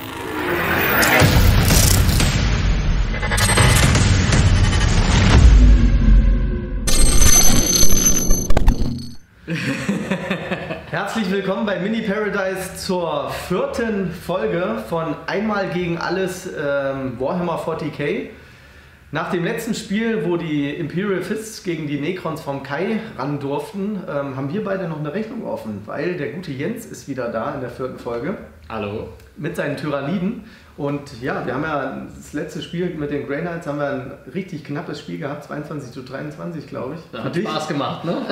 Herzlich willkommen bei Mini Paradise zur 4. Folge von Einmal gegen alles Warhammer 40k. Nach dem letzten Spiel, wo die Imperial Fists gegen die Necrons vom Kai ran durften, haben wir beide noch eine Rechnung offen, weil der gute Jens ist wieder da in der 4. Folge. Hallo. Mit seinen Tyranniden. Und ja, wir haben ja das letzte Spiel mit den Grey Knights, haben wir ein richtig knappes Spiel gehabt, 22:23, glaube ich. Hat Spaß gemacht, ne?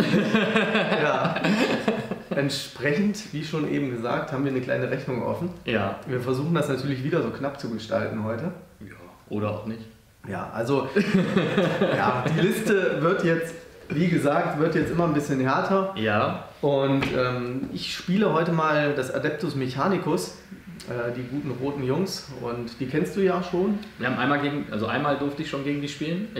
Ja. Entsprechend, wie schon eben gesagt, haben wir eine kleine Rechnung offen. Ja. Wir versuchen das natürlich wieder so knapp zu gestalten heute. Ja, oder auch nicht. Ja, also ja, die Liste wird jetzt, wie gesagt, immer ein bisschen härter. Ja. Und ich spiele heute mal das Adeptus Mechanicus, die guten roten Jungs, und die kennst du ja schon. Wir haben einmal durfte ich schon gegen die spielen.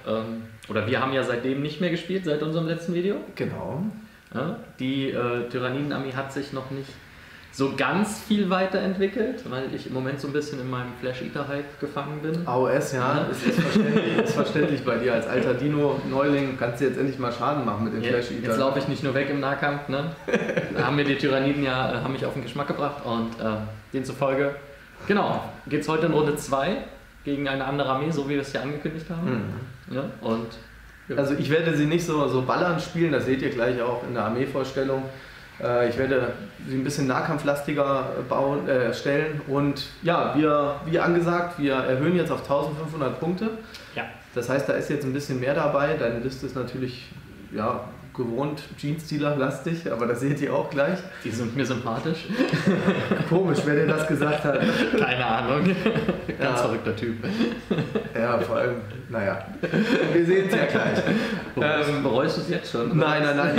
Wir haben ja seitdem nicht mehr gespielt, seit unserem letzten Video. Genau. Ja, die Tyranniden-Armee hat sich noch nicht so ganz viel weiterentwickelt, weil ich im Moment so ein bisschen in meinem Flash-Eater-Hype gefangen bin. AOS, ja, ist verständlich bei dir als alter Dino-Neuling, kannst du jetzt endlich mal Schaden machen mit dem Flash-Eater. Jetzt laufe ich nicht nur weg im Nahkampf, ne? Da haben mir die Tyranniden haben mich auf den Geschmack gebracht und demzufolge, genau, geht es heute in Runde 2 gegen eine andere Armee, so wie wir es ja angekündigt haben. Mhm. Ja, und ja. Also ich werde sie nicht so ballern spielen, das seht ihr gleich auch in der Armeevorstellung. Ich werde sie ein bisschen nahkampflastiger stellen und ja, wie angesagt, wir erhöhen jetzt auf 1500 Punkte. Ja. Das heißt, da ist jetzt ein bisschen mehr dabei. Deine Liste ist natürlich ja, gewohnt Jeans-Dealer-lastig, aber das seht ihr auch gleich. Die sind mir sympathisch. Komisch, wer dir das gesagt hat. Keine Ahnung. Ganz verrückter Typ. Ja, vor allem, naja, wir sehen es ja gleich. Bereust du es jetzt schon? Nein,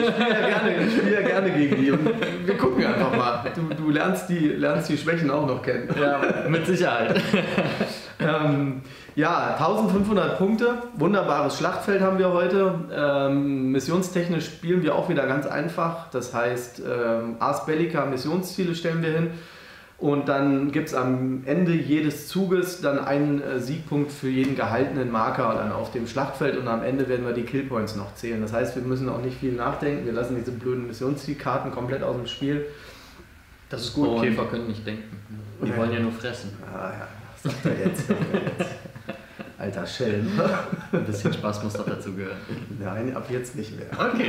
ich spiele ja gerne gegen die und wir gucken einfach mal. Du lernst die Schwächen auch noch kennen. Ja, mit Sicherheit. Ja, 1500 Punkte, wunderbares Schlachtfeld haben wir heute. Missionstechnisch spielen wir auch wieder ganz einfach. Das heißt, Ars Bellica Missionsziele stellen wir hin. Und dann gibt es am Ende jedes Zuges dann einen Siegpunkt für jeden gehaltenen Marker dann auf dem Schlachtfeld. Und am Ende werden wir die Killpoints noch zählen. Das heißt, wir müssen auch nicht viel nachdenken. Wir lassen diese blöden Missionszielkarten komplett aus dem Spiel. Das ist gut. Käfer können nicht denken. Die wollen ja nur fressen. Ah, ja. Sagt er jetzt. Alter Schelm. Ein bisschen Spaß muss doch dazu gehören. Nein, ab jetzt nicht mehr. Okay.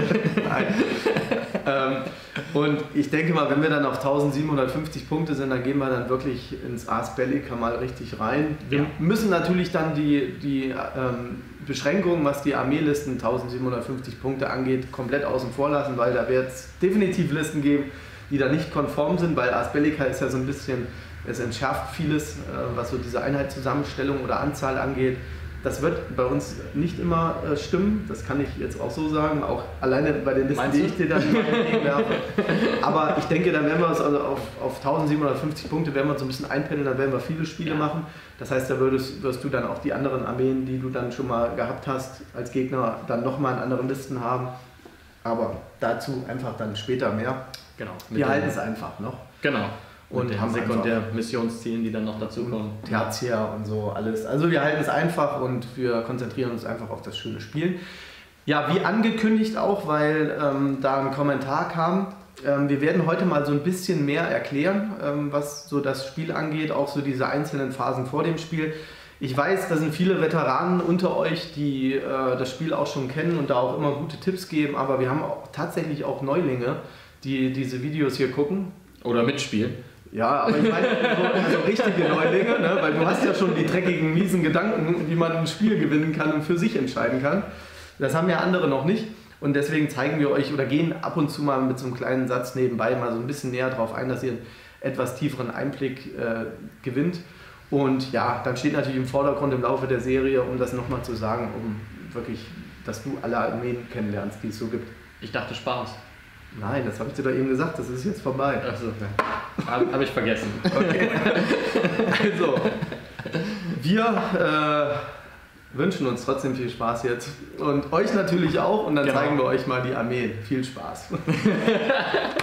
Nein. Und ich denke mal, wenn wir dann auf 1750 Punkte sind, dann gehen wir dann wirklich ins Ars Bellica mal richtig rein. Wir müssen natürlich dann die Beschränkungen, was die Armeelisten 1750 Punkte angeht, komplett außen vor lassen, weil da wird es definitiv Listen geben, die da nicht konform sind, weil Ars Bellica ist ja so ein bisschen... Es entschärft vieles, was so diese Einheitszusammenstellung oder Anzahl angeht. Das wird bei uns nicht immer stimmen, das kann ich jetzt auch so sagen, auch alleine bei den Listen, die ich dir dann entgegenwerfe. Aber ich denke, dann werden wir uns also auf 1750 Punkte werden wir uns so ein bisschen einpendeln, dann werden wir viele Spiele machen. Das heißt, da wirst du dann auch die anderen Armeen, die du dann schon mal gehabt hast, als Gegner dann nochmal in anderen Listen haben. Aber dazu einfach dann später mehr. Genau. Wir halten es einfach noch. Genau. Und haben Sekundär-Missionszielen, die dann noch dazu kommen. Tertiär und so alles. Also wir halten es einfach und wir konzentrieren uns einfach auf das schöne Spielen. Ja, wie angekündigt auch, weil da ein Kommentar kam. Wir werden heute mal so ein bisschen mehr erklären, was so das Spiel angeht, auch so diese einzelnen Phasen vor dem Spiel. Ich weiß, da sind viele Veteranen unter euch, die das Spiel auch schon kennen und da auch immer gute Tipps geben, aber wir haben auch tatsächlich auch Neulinge, die diese Videos hier gucken. Oder mitspielen. Ja, aber ich meine so richtige Neulinge, ne? Weil du hast ja schon die dreckigen, miesen Gedanken, wie man ein Spiel gewinnen kann und für sich entscheiden kann. Das haben ja andere noch nicht und deswegen zeigen wir euch oder gehen ab und zu mal mit so einem kleinen Satz nebenbei mal so ein bisschen näher darauf ein, dass ihr einen etwas tieferen Einblick gewinnt. Und ja, dann steht natürlich im Vordergrund im Laufe der Serie, um das nochmal zu sagen, um wirklich, dass du alle Armeen kennenlernst, die es so gibt. Ich dachte Spaß. Nein, das habe ich dir doch eben gesagt, das ist jetzt vorbei. Achso, okay. Habe ich vergessen. Okay. Also, wir wünschen uns trotzdem viel Spaß jetzt und euch natürlich auch und dann zeigen wir euch mal die Armeen. Viel Spaß.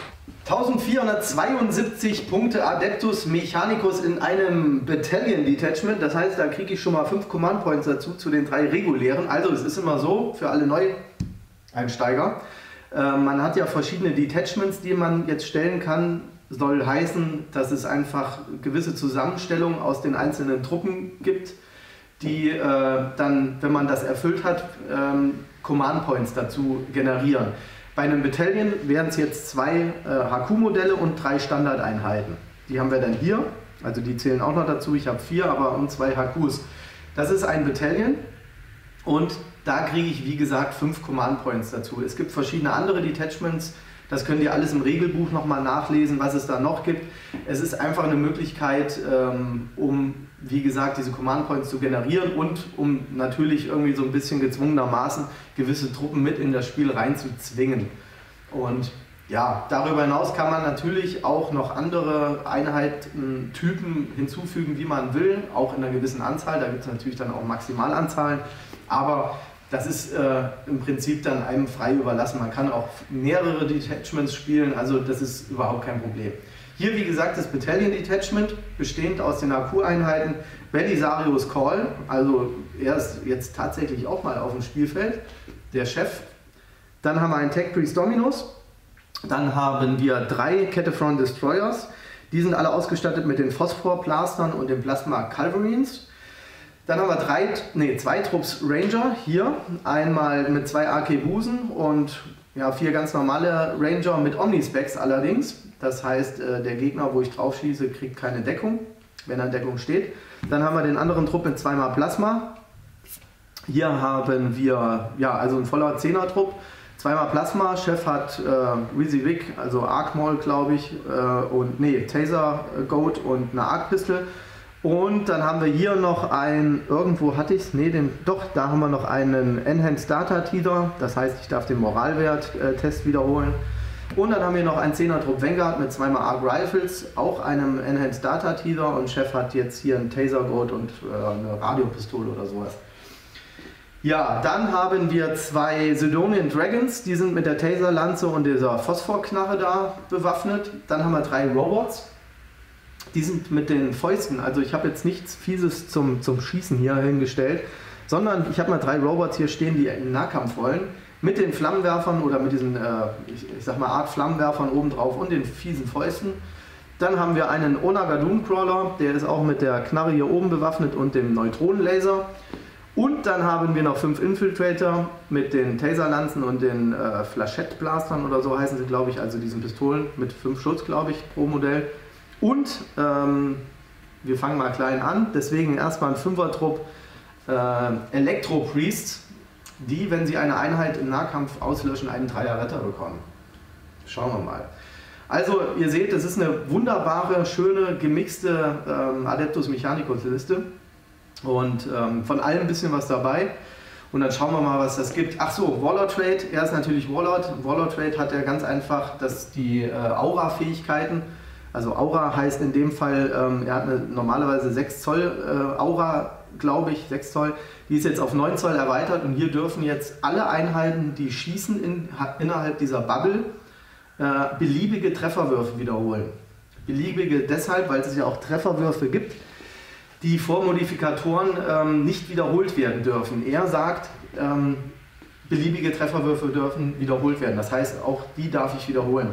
1472 Punkte Adeptus Mechanicus in einem Battalion Detachment. Das heißt, da kriege ich schon mal 5 Command Points dazu, zu den 3 regulären. Also es ist immer so, für alle Neueinsteiger, man hat ja verschiedene Detachments, die man jetzt stellen kann. Soll heißen, dass es einfach gewisse Zusammenstellungen aus den einzelnen Truppen gibt, die dann, wenn man das erfüllt hat, Command Points dazu generieren. Bei einem Battalion wären es jetzt 2 HQ-Modelle und 3 Standardeinheiten. Die haben wir dann hier, also die zählen auch noch dazu. Ich habe 4, aber und 2 HQs. Das ist ein Battalion und da kriege ich, wie gesagt, 5 Command Points dazu. Es gibt verschiedene andere Detachments, das könnt ihr alles im Regelbuch nochmal nachlesen, was es da noch gibt. Es ist einfach eine Möglichkeit, um, wie gesagt, diese Command Points zu generieren und um natürlich irgendwie so ein bisschen gezwungenermaßen gewisse Truppen mit in das Spiel reinzuzwingen. Und ja, darüber hinaus kann man natürlich auch noch andere Einheitentypen hinzufügen, wie man will, auch in einer gewissen Anzahl. Da gibt es natürlich dann auch Maximalanzahlen, aber das ist im Prinzip dann einem frei überlassen. Man kann auch mehrere Detachments spielen, also das ist überhaupt kein Problem. Hier, wie gesagt, das Battalion Detachment, bestehend aus den HQ-Einheiten Belisarius Call, also er ist jetzt tatsächlich auch mal auf dem Spielfeld, der Chef. Dann haben wir einen Tech Priest Dominus, dann haben wir 3 Cataphrone Destroyers, die sind alle ausgestattet mit den Phosphor-Blastern und den Plasma Culverines. Dann haben wir 2 Trupps Ranger hier, einmal mit 2 Arkebusen und ja, 4 ganz normale Ranger mit Omnispecs allerdings. Das heißt, der Gegner, wo ich drauf schieße, kriegt keine Deckung, wenn er in Deckung steht. Dann haben wir den anderen Trupp mit 2-mal Plasma. Hier haben wir ja, also ein voller 10er-Trupp, 2-mal Plasma. Chef hat WYSIWYG, also Arc Maul, glaube ich, Taser Goat und eine Arc Pistol. Und dann haben wir hier noch irgendwo hatte ich es, da haben wir noch einen Enhanced Data Teaser, das heißt, ich darf den Moralwert-Test wiederholen. Und dann haben wir noch einen 10er-Trupp Vanguard mit 2-mal Arc Rifles, auch einem Enhanced Data Teaser und Chef hat jetzt hier einen Taser Goat und eine Radiopistole oder sowas. Ja, dann haben wir 2 Sidonian Dragons, die sind mit der Taser-Lanze und dieser Phosphorknarre da bewaffnet. Dann haben wir 3 Robots. Die sind mit den Fäusten, also ich habe jetzt nichts Fieses zum Schießen hier hingestellt, sondern ich habe mal 3 Robots hier stehen, die in Nahkampf wollen, mit den Flammenwerfern oder mit diesen, ich sag mal, Art Flammenwerfern obendrauf und den fiesen Fäusten. Dann haben wir einen Onaga Doomcrawler, der ist auch mit der Knarre hier oben bewaffnet und dem Neutronenlaser. Und dann haben wir noch 5 Infiltrator mit den Taserlanzen und den Flachette-Blastern oder so heißen sie, glaube ich, also diesen Pistolen mit 5 Schuss, glaube ich, pro Modell. Und wir fangen mal klein an, deswegen erstmal ein 5er-Trupp Elektro-Priests, die, wenn sie eine Einheit im Nahkampf auslöschen, einen 3er-Retter bekommen. Schauen wir mal. Also ihr seht, es ist eine wunderbare, schöne, gemixte Adeptus Mechanicus-Liste und von allem ein bisschen was dabei. Und dann schauen wir mal, was das gibt. Ach so, Warlord Trait, er ist natürlich Warlord. Warlord Trait hat ja ganz einfach die Aura-Fähigkeiten. Also Aura heißt in dem Fall, er hat eine normalerweise 6 Zoll Aura, glaube ich, 6 Zoll. Die ist jetzt auf 9 Zoll erweitert und hier dürfen jetzt alle Einheiten, die schießen innerhalb dieser Bubble, beliebige Trefferwürfe wiederholen. Beliebige deshalb, weil es ja auch Trefferwürfe gibt, die vor Modifikatoren nicht wiederholt werden dürfen. Er sagt, beliebige Trefferwürfe dürfen wiederholt werden. Das heißt, auch die darf ich wiederholen.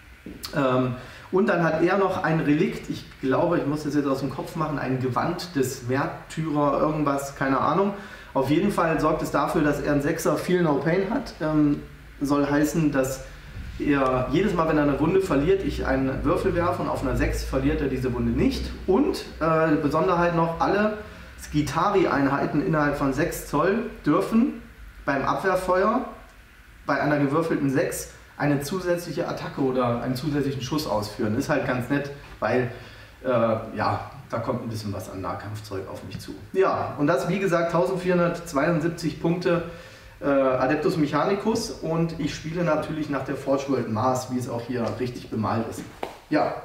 Und dann hat er noch ein Relikt, ich glaube, ich muss das jetzt aus dem Kopf machen, ein Gewand des Märtyrer, irgendwas, keine Ahnung. Auf jeden Fall sorgt es dafür, dass er einen 6er Feel No Pain hat. Soll heißen, dass er jedes Mal, wenn er eine Wunde verliert, ich einen Würfel werfe und auf einer 6 verliert er diese Wunde nicht. Und Besonderheit noch, alle Skitari-Einheiten innerhalb von 6 Zoll dürfen beim Abwehrfeuer bei einer gewürfelten 6 eine zusätzliche Attacke oder einen zusätzlichen Schuss ausführen. Ist halt ganz nett, weil ja, da kommt ein bisschen was an Nahkampfzeug auf mich zu. Ja, und das, wie gesagt, 1472 Punkte Adeptus Mechanicus und ich spiele natürlich nach der Forge World Mars, wie es auch hier richtig bemalt ist. Ja.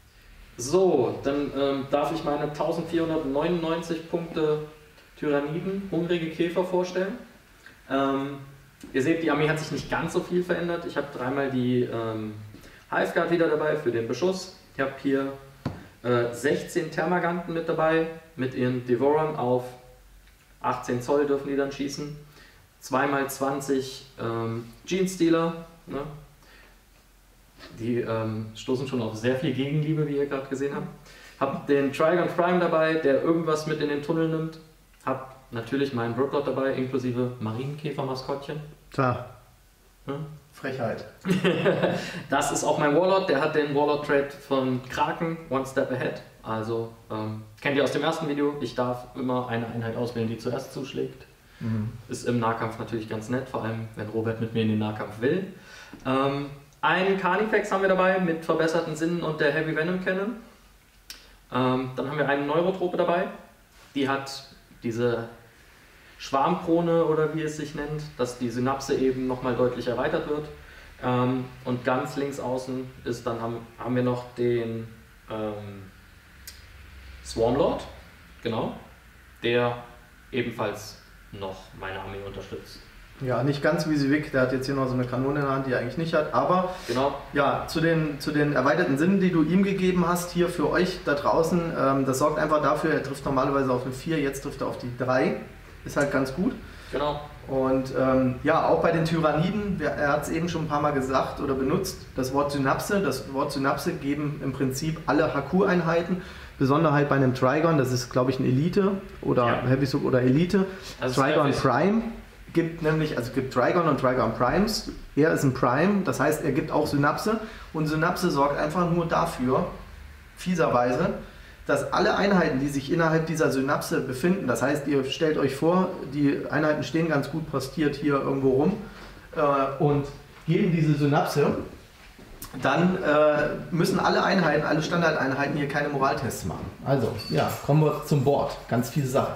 So, dann darf ich meine 1499 Punkte Tyranniden, hungrige Käfer vorstellen. Ihr seht, die Armee hat sich nicht ganz so viel verändert. Ich habe dreimal die Hiveguard wieder dabei für den Beschuss. Ich habe hier 16 Termaganten mit dabei, mit ihren Devorern auf 18 Zoll dürfen die dann schießen. 2x20 Genestealer. Ne? Die stoßen schon auf sehr viel Gegenliebe, wie ihr gerade gesehen habt. Hab den Trigon Prime dabei, der irgendwas mit in den Tunnel nimmt. Hab natürlich meinen Broodlord dabei, inklusive Marienkäfer-Maskottchen. Klar. Hm? Frechheit. Das ist auch mein Warlord, der hat den Warlord-Trade von Kraken, One Step Ahead. Also, kennt ihr aus dem ersten Video, ich darf immer eine Einheit auswählen, die zuerst zuschlägt. Ist im Nahkampf natürlich ganz nett, vor allem wenn Robert mit mir in den Nahkampf will. Einen Carnifex haben wir dabei mit verbesserten Sinnen und der Heavy Venom Cannon. Dann haben wir eine Neurotrope dabei, die hat diese Schwarmkrone oder wie es sich nennt, dass die Synapse eben nochmal deutlich erweitert wird. Und ganz links außen ist dann haben wir noch den Swarmlord, genau, der ebenfalls noch meine Armee unterstützt. Ja, nicht ganz wie Sivik, der hat jetzt hier noch so eine Kanone in der Hand, die er eigentlich nicht hat, aber genau. Ja, zu den erweiterten Sinnen, die du ihm gegeben hast, hier für euch da draußen, das sorgt einfach dafür, er trifft normalerweise auf eine 4, jetzt trifft er auf die 3, ist halt ganz gut. Genau. Und ja, auch bei den Tyranniden, er hat es eben schon ein paar Mal gesagt oder benutzt, das Wort Synapse geben im Prinzip alle HQ-Einheiten, Besonderheit bei einem Trigon, das ist glaube ich ein Elite oder Heavy Sub oder Elite, also Trigon Prime. Gibt Trigon und Trigon Primes. Er ist ein Prime, das heißt, er gibt auch Synapse. Und Synapse sorgt einfach nur dafür, fieserweise, dass alle Einheiten, die sich innerhalb dieser Synapse befinden, das heißt, ihr stellt euch vor, die Einheiten stehen ganz gut postiert hier irgendwo rum und geben diese Synapse, dann müssen alle Einheiten, alle Standardeinheiten hier keine Moraltests machen. Also, ja, kommen wir zum Board. Ganz fiese Sache.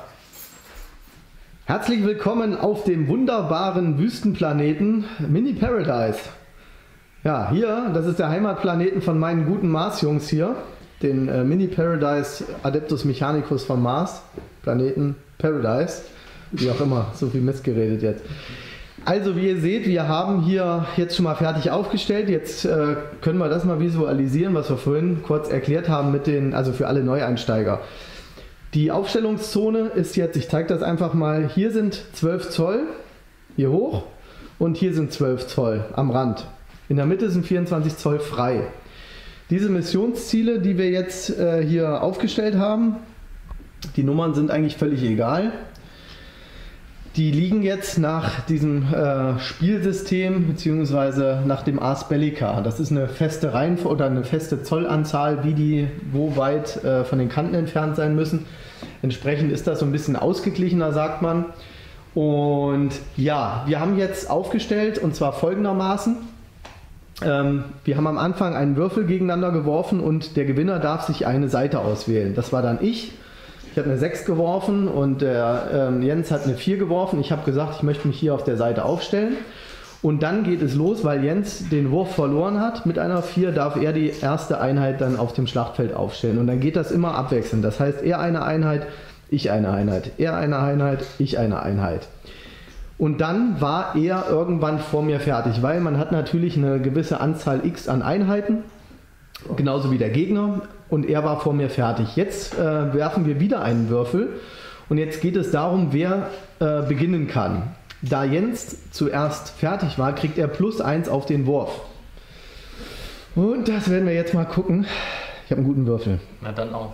Herzlich willkommen auf dem wunderbaren Wüstenplaneten Mini Paradise. Ja, hier, das ist der Heimatplaneten von meinen guten Mars-Jungs hier, den Mini Paradise Adeptus Mechanicus vom Mars, Planeten Paradise, wie auch immer, so viel Mist geredet jetzt. Also wie ihr seht, wir haben hier jetzt schon mal fertig aufgestellt, jetzt können wir das mal visualisieren, was wir vorhin kurz erklärt haben also für alle Neueinsteiger. Die Aufstellungszone ist jetzt, ich zeige das einfach mal, hier sind 12 Zoll, hier hoch und hier sind 12 Zoll am Rand. In der Mitte sind 24 Zoll frei. Diese Missionsziele, die wir jetzt hier aufgestellt haben, die Nummern sind eigentlich völlig egal. Die liegen jetzt nach diesem Spielsystem bzw. nach dem Ars Bellica. Das ist eine feste Reihenfolge oder eine feste Zollanzahl, wie die wo weit von den Kanten entfernt sein müssen. Entsprechend ist das so ein bisschen ausgeglichener, sagt man. Und ja, wir haben jetzt aufgestellt und zwar folgendermaßen. Wir haben am Anfang einen Würfel gegeneinander geworfen und der Gewinner darf sich eine Seite auswählen. Das war dann ich. Ich habe eine 6 geworfen und der Jens hat eine 4 geworfen. Ich habe gesagt, ich möchte mich hier auf der Seite aufstellen. Und dann geht es los, weil Jens den Wurf verloren hat. Mit einer 4 darf er die erste Einheit dann auf dem Schlachtfeld aufstellen. Und dann geht das immer abwechselnd. Das heißt, er eine Einheit, ich eine Einheit. Er eine Einheit, ich eine Einheit. Und dann war er irgendwann vor mir fertig, weil man hat natürlich eine gewisse Anzahl X an Einheiten. Genauso wie der Gegner. Und er war vor mir fertig. Jetzt werfen wir wieder einen Würfel. Und jetzt geht es darum, wer beginnen kann. Da Jens zuerst fertig war, kriegt er +1 auf den Wurf. Und das werden wir jetzt mal gucken. Ich habe einen guten Würfel. Na dann auch.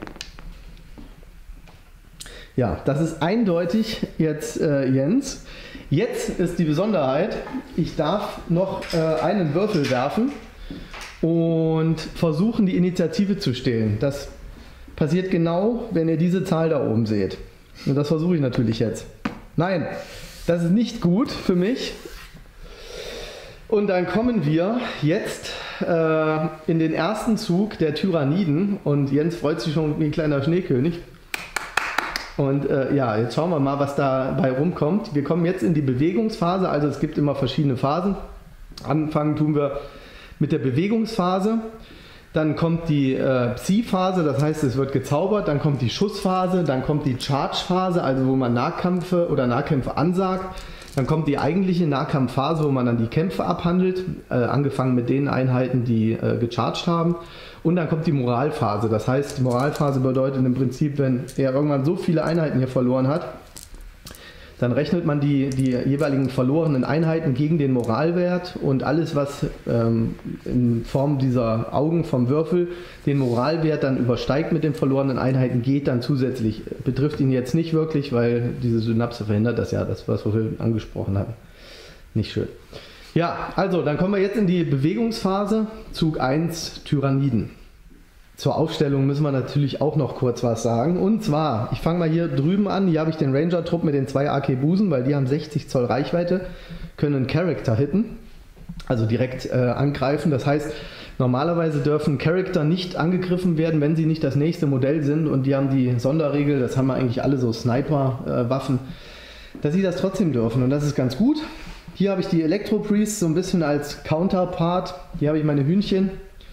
Ja, das ist eindeutig jetzt Jens. Jetzt ist die Besonderheit, ich darf noch einen Würfel werfen und versuchen, die Initiative zu stehlen. Das passiert genau, wenn ihr diese Zahl da oben seht. Und das versuche ich natürlich jetzt. Nein, das ist nicht gut für mich. Und dann kommen wir jetzt in den ersten Zug der Tyranniden. Und Jens freut sich schon wie ein kleiner Schneekönig. Und ja, jetzt schauen wir mal, was dabei rumkommt. Wir kommen jetzt in die Bewegungsphase. Also es gibt immer verschiedene Phasen. Anfangen tun wir mit der Bewegungsphase. Dann kommt die Psi-Phase, das heißt, es wird gezaubert. Dann kommt die Schussphase, dann kommt die Charge-Phase, also wo man Nahkämpfe ansagt. Dann kommt die eigentliche Nahkampfphase, wo man dann die Kämpfe abhandelt, angefangen mit den Einheiten, die gecharged haben. Und dann kommt die Moralphase. Das heißt, die Moralphase bedeutet im Prinzip, wenn er irgendwann so viele Einheiten hier verloren hat, dann rechnet man die jeweiligen verlorenen Einheiten gegen den Moralwert und alles, was in Form dieser Augen vom Würfel den Moralwert dann übersteigt mit den verlorenen Einheiten, geht dann zusätzlich. Betrifft ihn jetzt nicht wirklich, weil diese Synapse verhindert das ja, das was wir angesprochen hatten. Nicht schön. Ja, also dann kommen wir jetzt in die Bewegungsphase, Zug 1, Tyranniden. Zur Aufstellung müssen wir natürlich auch noch kurz was sagen. Und zwar, ich fange mal hier drüben an. Hier habe ich den Ranger-Trupp mit den 2 Arkebusen, weil die haben 60 Zoll Reichweite, können Charakter hitten, also direkt angreifen. Das heißt, normalerweise dürfen Charakter nicht angegriffen werden, wenn sie nicht das nächste Modell sind. Und die haben die Sonderregel, das haben wir eigentlich alle so Sniper-Waffen, dass sie das trotzdem dürfen. Und das ist ganz gut. Hier habe ich die Elektro-Priests so ein bisschen als Counterpart. Hier habe ich meine Hühnchen.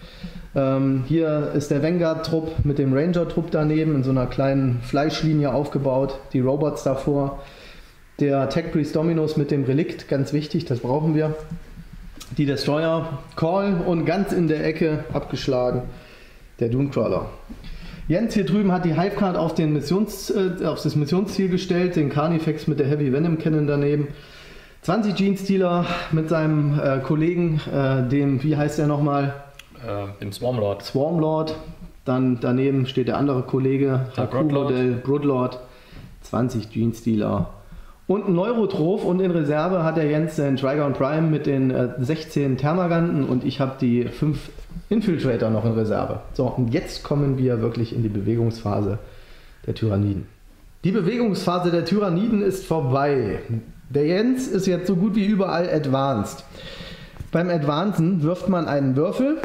Hier ist der Vanguard-Trupp mit dem Ranger-Trupp daneben in so einer kleinen Fleischlinie aufgebaut, die Robots davor. Der Tech Priest Dominus mit dem Relikt, ganz wichtig, das brauchen wir. Die Destroyer, Call und ganz in der Ecke abgeschlagen, der Doomcrawler. Jens hier drüben hat die Hivecard auf das Missionsziel gestellt, den Carnifex mit der Heavy Venom Cannon daneben. 20 Genestealer mit seinem Kollegen, dem, wie heißt der nochmal? Dem Swarmlord. Swarmlord. Dann daneben steht der andere Kollege, Haku-Modell, Broodlord. 20 Genestealer. Und ein Neurotroph und in Reserve hat der Jens den Trigon Prime mit den 16 Termaganten und ich habe die 5 Infiltrator noch in Reserve. So, und jetzt kommen wir wirklich in die Bewegungsphase der Tyranniden. Die Bewegungsphase der Tyranniden ist vorbei. Der Jens ist jetzt so gut wie überall advanced. Beim Advancen wirft man einen Würfel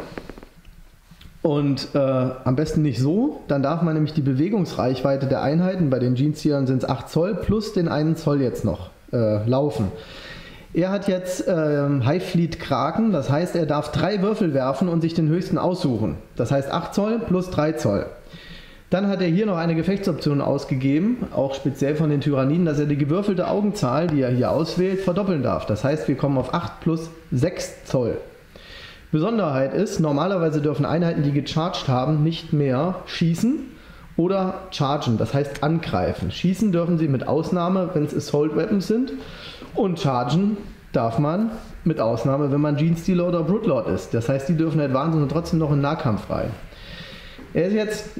und am besten nicht so, dann darf man nämlich die Bewegungsreichweite der Einheiten, bei den Genestealern sind es 8 Zoll plus den 1 Zoll jetzt noch laufen. Er hat jetzt Hive Fleet Kraken, das heißt er darf 3 Würfel werfen und sich den höchsten aussuchen. Das heißt 8 Zoll plus 3 Zoll. Dann hat er hier noch eine Gefechtsoption ausgegeben, auch speziell von den Tyranniden, dass er die gewürfelte Augenzahl, die er hier auswählt, verdoppeln darf. Das heißt, wir kommen auf 8 plus 6 Zoll. Besonderheit ist, normalerweise dürfen Einheiten, die gecharged haben, nicht mehr schießen oder chargen, das heißt angreifen. Schießen dürfen sie mit Ausnahme, wenn es Assault Weapons sind, und chargen darf man mit Ausnahme, wenn man Genestealer oder Broodlord ist. Das heißt, die dürfen advancen und trotzdem noch in Nahkampf rein. Er ist jetzt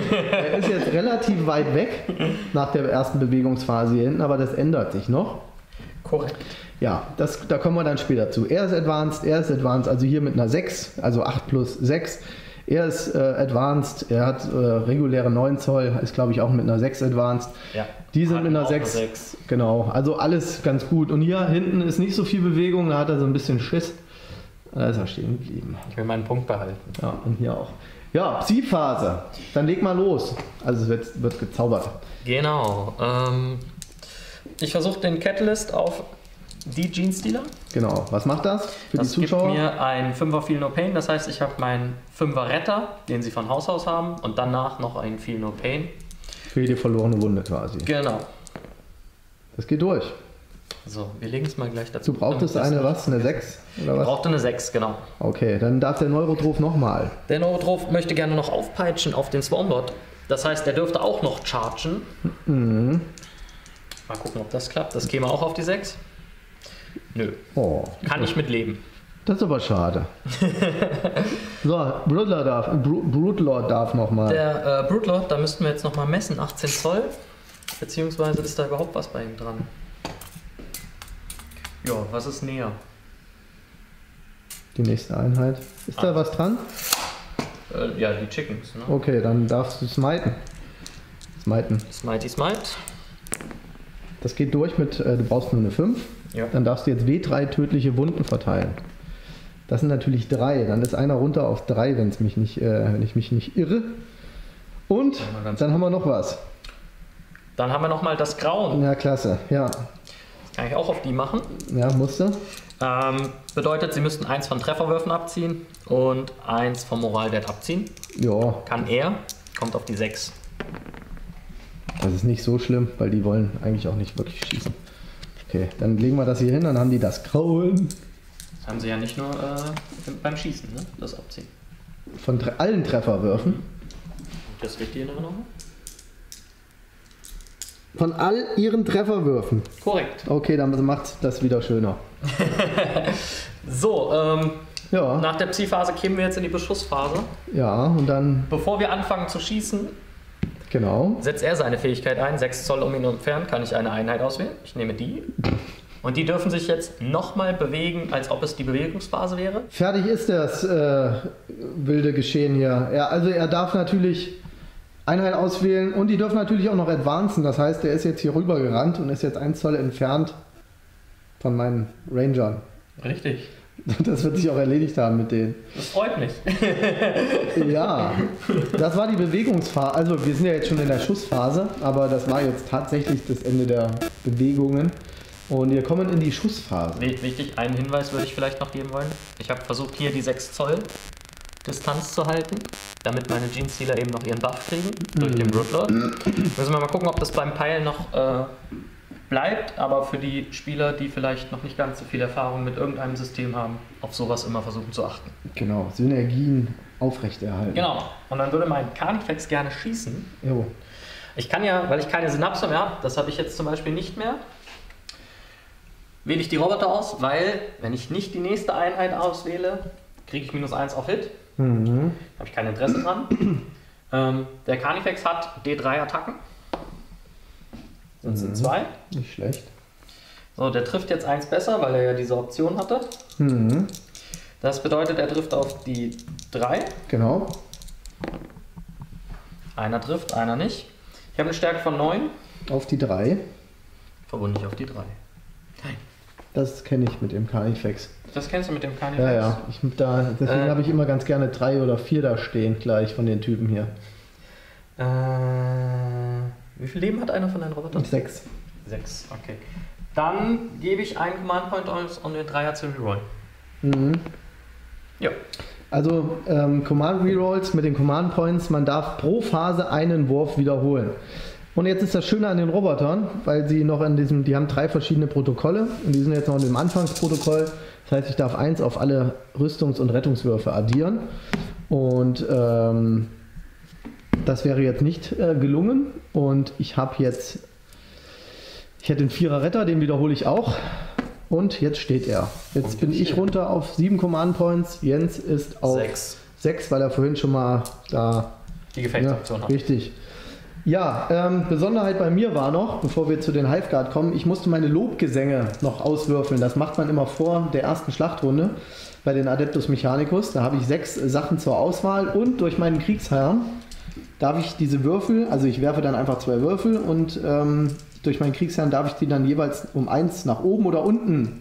relativ weit weg nach der ersten Bewegungsphase hier hinten, aber das ändert sich noch. Korrekt. Ja, da kommen wir dann später zu. Er ist advanced, also hier mit einer 6, also 8 plus 6. Er ist advanced, er hat reguläre 9 Zoll, ist glaube ich auch mit einer 6 advanced. Ja, die sind mit einer 6. Genau, also alles ganz gut. Und hier hinten ist nicht so viel Bewegung, da hat er so ein bisschen Schiss. Da ist er stehen geblieben. Ich will meinen Punkt behalten. Ja, und hier auch. Ja, Psi-Phase. Dann leg mal los. Also es wird gezaubert. Genau. Ich versuche den Catalyst auf die Genestealer. Genau. Was macht das für die Zuschauer? Das gibt mir ein 5er Feel No Pain. Das heißt, ich habe meinen 5er Retter, den sie von Haus aus haben. Und danach noch einen Feel No Pain. Für die verlorene Wunde quasi. Genau. Das geht durch. So, wir legen es mal gleich dazu. Du brauchtest eine was? Eine 6? Oder was? Ich brauchte eine 6, genau. Okay, dann darf der Neurotroph nochmal. Der Neurotroph möchte gerne noch aufpeitschen auf den Swarmlord. Das heißt, der dürfte auch noch chargen. Mhm. Mal gucken, ob das klappt. Das käme auch auf die 6. Nö. Oh, kann ich mit leben. Das ist aber schade. So, Broodlord darf nochmal. Der Broodlord, da müssten wir jetzt nochmal messen. 18 Zoll. Beziehungsweise ist da überhaupt was bei ihm dran? Ja, was ist näher? Die nächste Einheit. Ist da was dran? Ja, die Chickens. Ne? Okay, dann darfst du smiten. Smitey Smite. Das geht durch mit, du brauchst nur eine 5. Ja. Dann darfst du jetzt W3 tödliche Wunden verteilen. Das sind natürlich 3. Dann ist einer runter auf 3, wenn ich mich nicht irre. Und dann haben wir noch was. Dann haben wir nochmal das Grauen. Ja, klasse. Ja. Kann ich auch auf die machen. Ja, musste. Bedeutet, sie müssten 1 von Trefferwürfen abziehen und 1 vom Moralwert abziehen. Ja. Kann er. Kommt auf die 6. Das ist nicht so schlimm, weil die wollen eigentlich auch nicht wirklich schießen. Okay, dann legen wir das hier hin, dann haben die das Kraulen. Das haben sie ja nicht nur beim Schießen, ne? Das Abziehen. Von allen Trefferwürfen. Das ist richtig in Erinnerung? Von all ihren Trefferwürfen. Korrekt. Okay, dann macht das wieder schöner. So, Ja. nach der Psi-Phase kämen wir jetzt in die Beschussphase. Ja, und dann, Bevor wir anfangen zu schießen, genau. setzt er seine Fähigkeit ein. 6 Zoll um ihn entfernt kann ich eine Einheit auswählen. Ich nehme die. Und die dürfen sich jetzt nochmal bewegen, als ob es die Bewegungsphase wäre. Fertig ist das wilde Geschehen hier. Er darf natürlich Einheit auswählen und die dürfen natürlich auch noch advancen. Das heißt, er ist jetzt hier rüber gerannt und ist jetzt 1 Zoll entfernt von meinen Rangern. Richtig. Das wird sich auch erledigt haben mit denen. Das freut mich. Ja, das war die Bewegungsphase. Also wir sind ja jetzt schon in der Schussphase, aber das war jetzt tatsächlich das Ende der Bewegungen. Und wir kommen in die Schussphase. Wichtig, einen Hinweis würde ich vielleicht noch geben wollen. Ich habe versucht, hier die 6 Zoll Distanz zu halten, damit meine Genestealer eben noch ihren Buff kriegen durch den Broodlord. Müssen wir mal gucken, ob das beim Peilen noch bleibt, aber für die Spieler, die vielleicht noch nicht ganz so viel Erfahrung mit irgendeinem System haben, auf sowas immer versuchen zu achten. Genau, Synergien aufrechterhalten. Genau, und dann würde mein Carnifex gerne schießen. Jo. Ich kann ja, weil ich keine Synapse mehr habe, das habe ich jetzt zum Beispiel nicht mehr, wähle ich die Roboter aus, weil, wenn ich nicht die nächste Einheit auswähle, kriege ich -1 auf Hit. Mhm. Habe ich kein Interesse dran. Der Carnifex hat D3 Attacken. Das sind 2. Nicht schlecht. So, der trifft jetzt 1 besser, weil er ja diese Option hatte. Mhm. Das bedeutet, er trifft auf die 3. Genau. Einer trifft, einer nicht. Ich habe eine Stärke von 9. Auf die 3. Verwunde ich auf die 3. Nein. Das kenne ich mit dem Carnifex. Das kennst du mit dem Carnifex? Ja. Deswegen habe ich immer ganz gerne 3 oder 4 da stehen, gleich von den Typen hier. Wie viel Leben hat einer von deinen Robotern? 6. 6, okay. Dann gebe ich einen Command Point aus, um den 3er zu rerollen. Mhm. Ja. Also Command Rerolls mit den Command Points, man darf pro Phase einen Wurf wiederholen. Und jetzt ist das Schöne an den Robotern, weil sie noch die haben 3 verschiedene Protokolle und die sind jetzt noch in dem Anfangsprotokoll. Das heißt, ich darf 1 auf alle Rüstungs- und Rettungswürfe addieren. Und das wäre jetzt nicht gelungen. Und ich hätte einen 4er Retter, den wiederhole ich auch. Und jetzt steht er. Jetzt bin ich runter auf 7 Command Points. Jens ist auf 6, weil er vorhin schon mal da die Gefechtsoption hat. Richtig. Ja, Besonderheit bei mir war noch, bevor wir zu den Hiveguard kommen, ich musste meine Lobgesänge noch auswürfeln. Das macht man immer vor der ersten Schlachtrunde bei den Adeptus Mechanicus. Da habe ich 6 Sachen zur Auswahl und durch meinen Kriegsherrn darf ich diese Würfel, also ich werfe dann einfach 2 Würfel und durch meinen Kriegsherrn darf ich die dann jeweils um 1 nach oben oder unten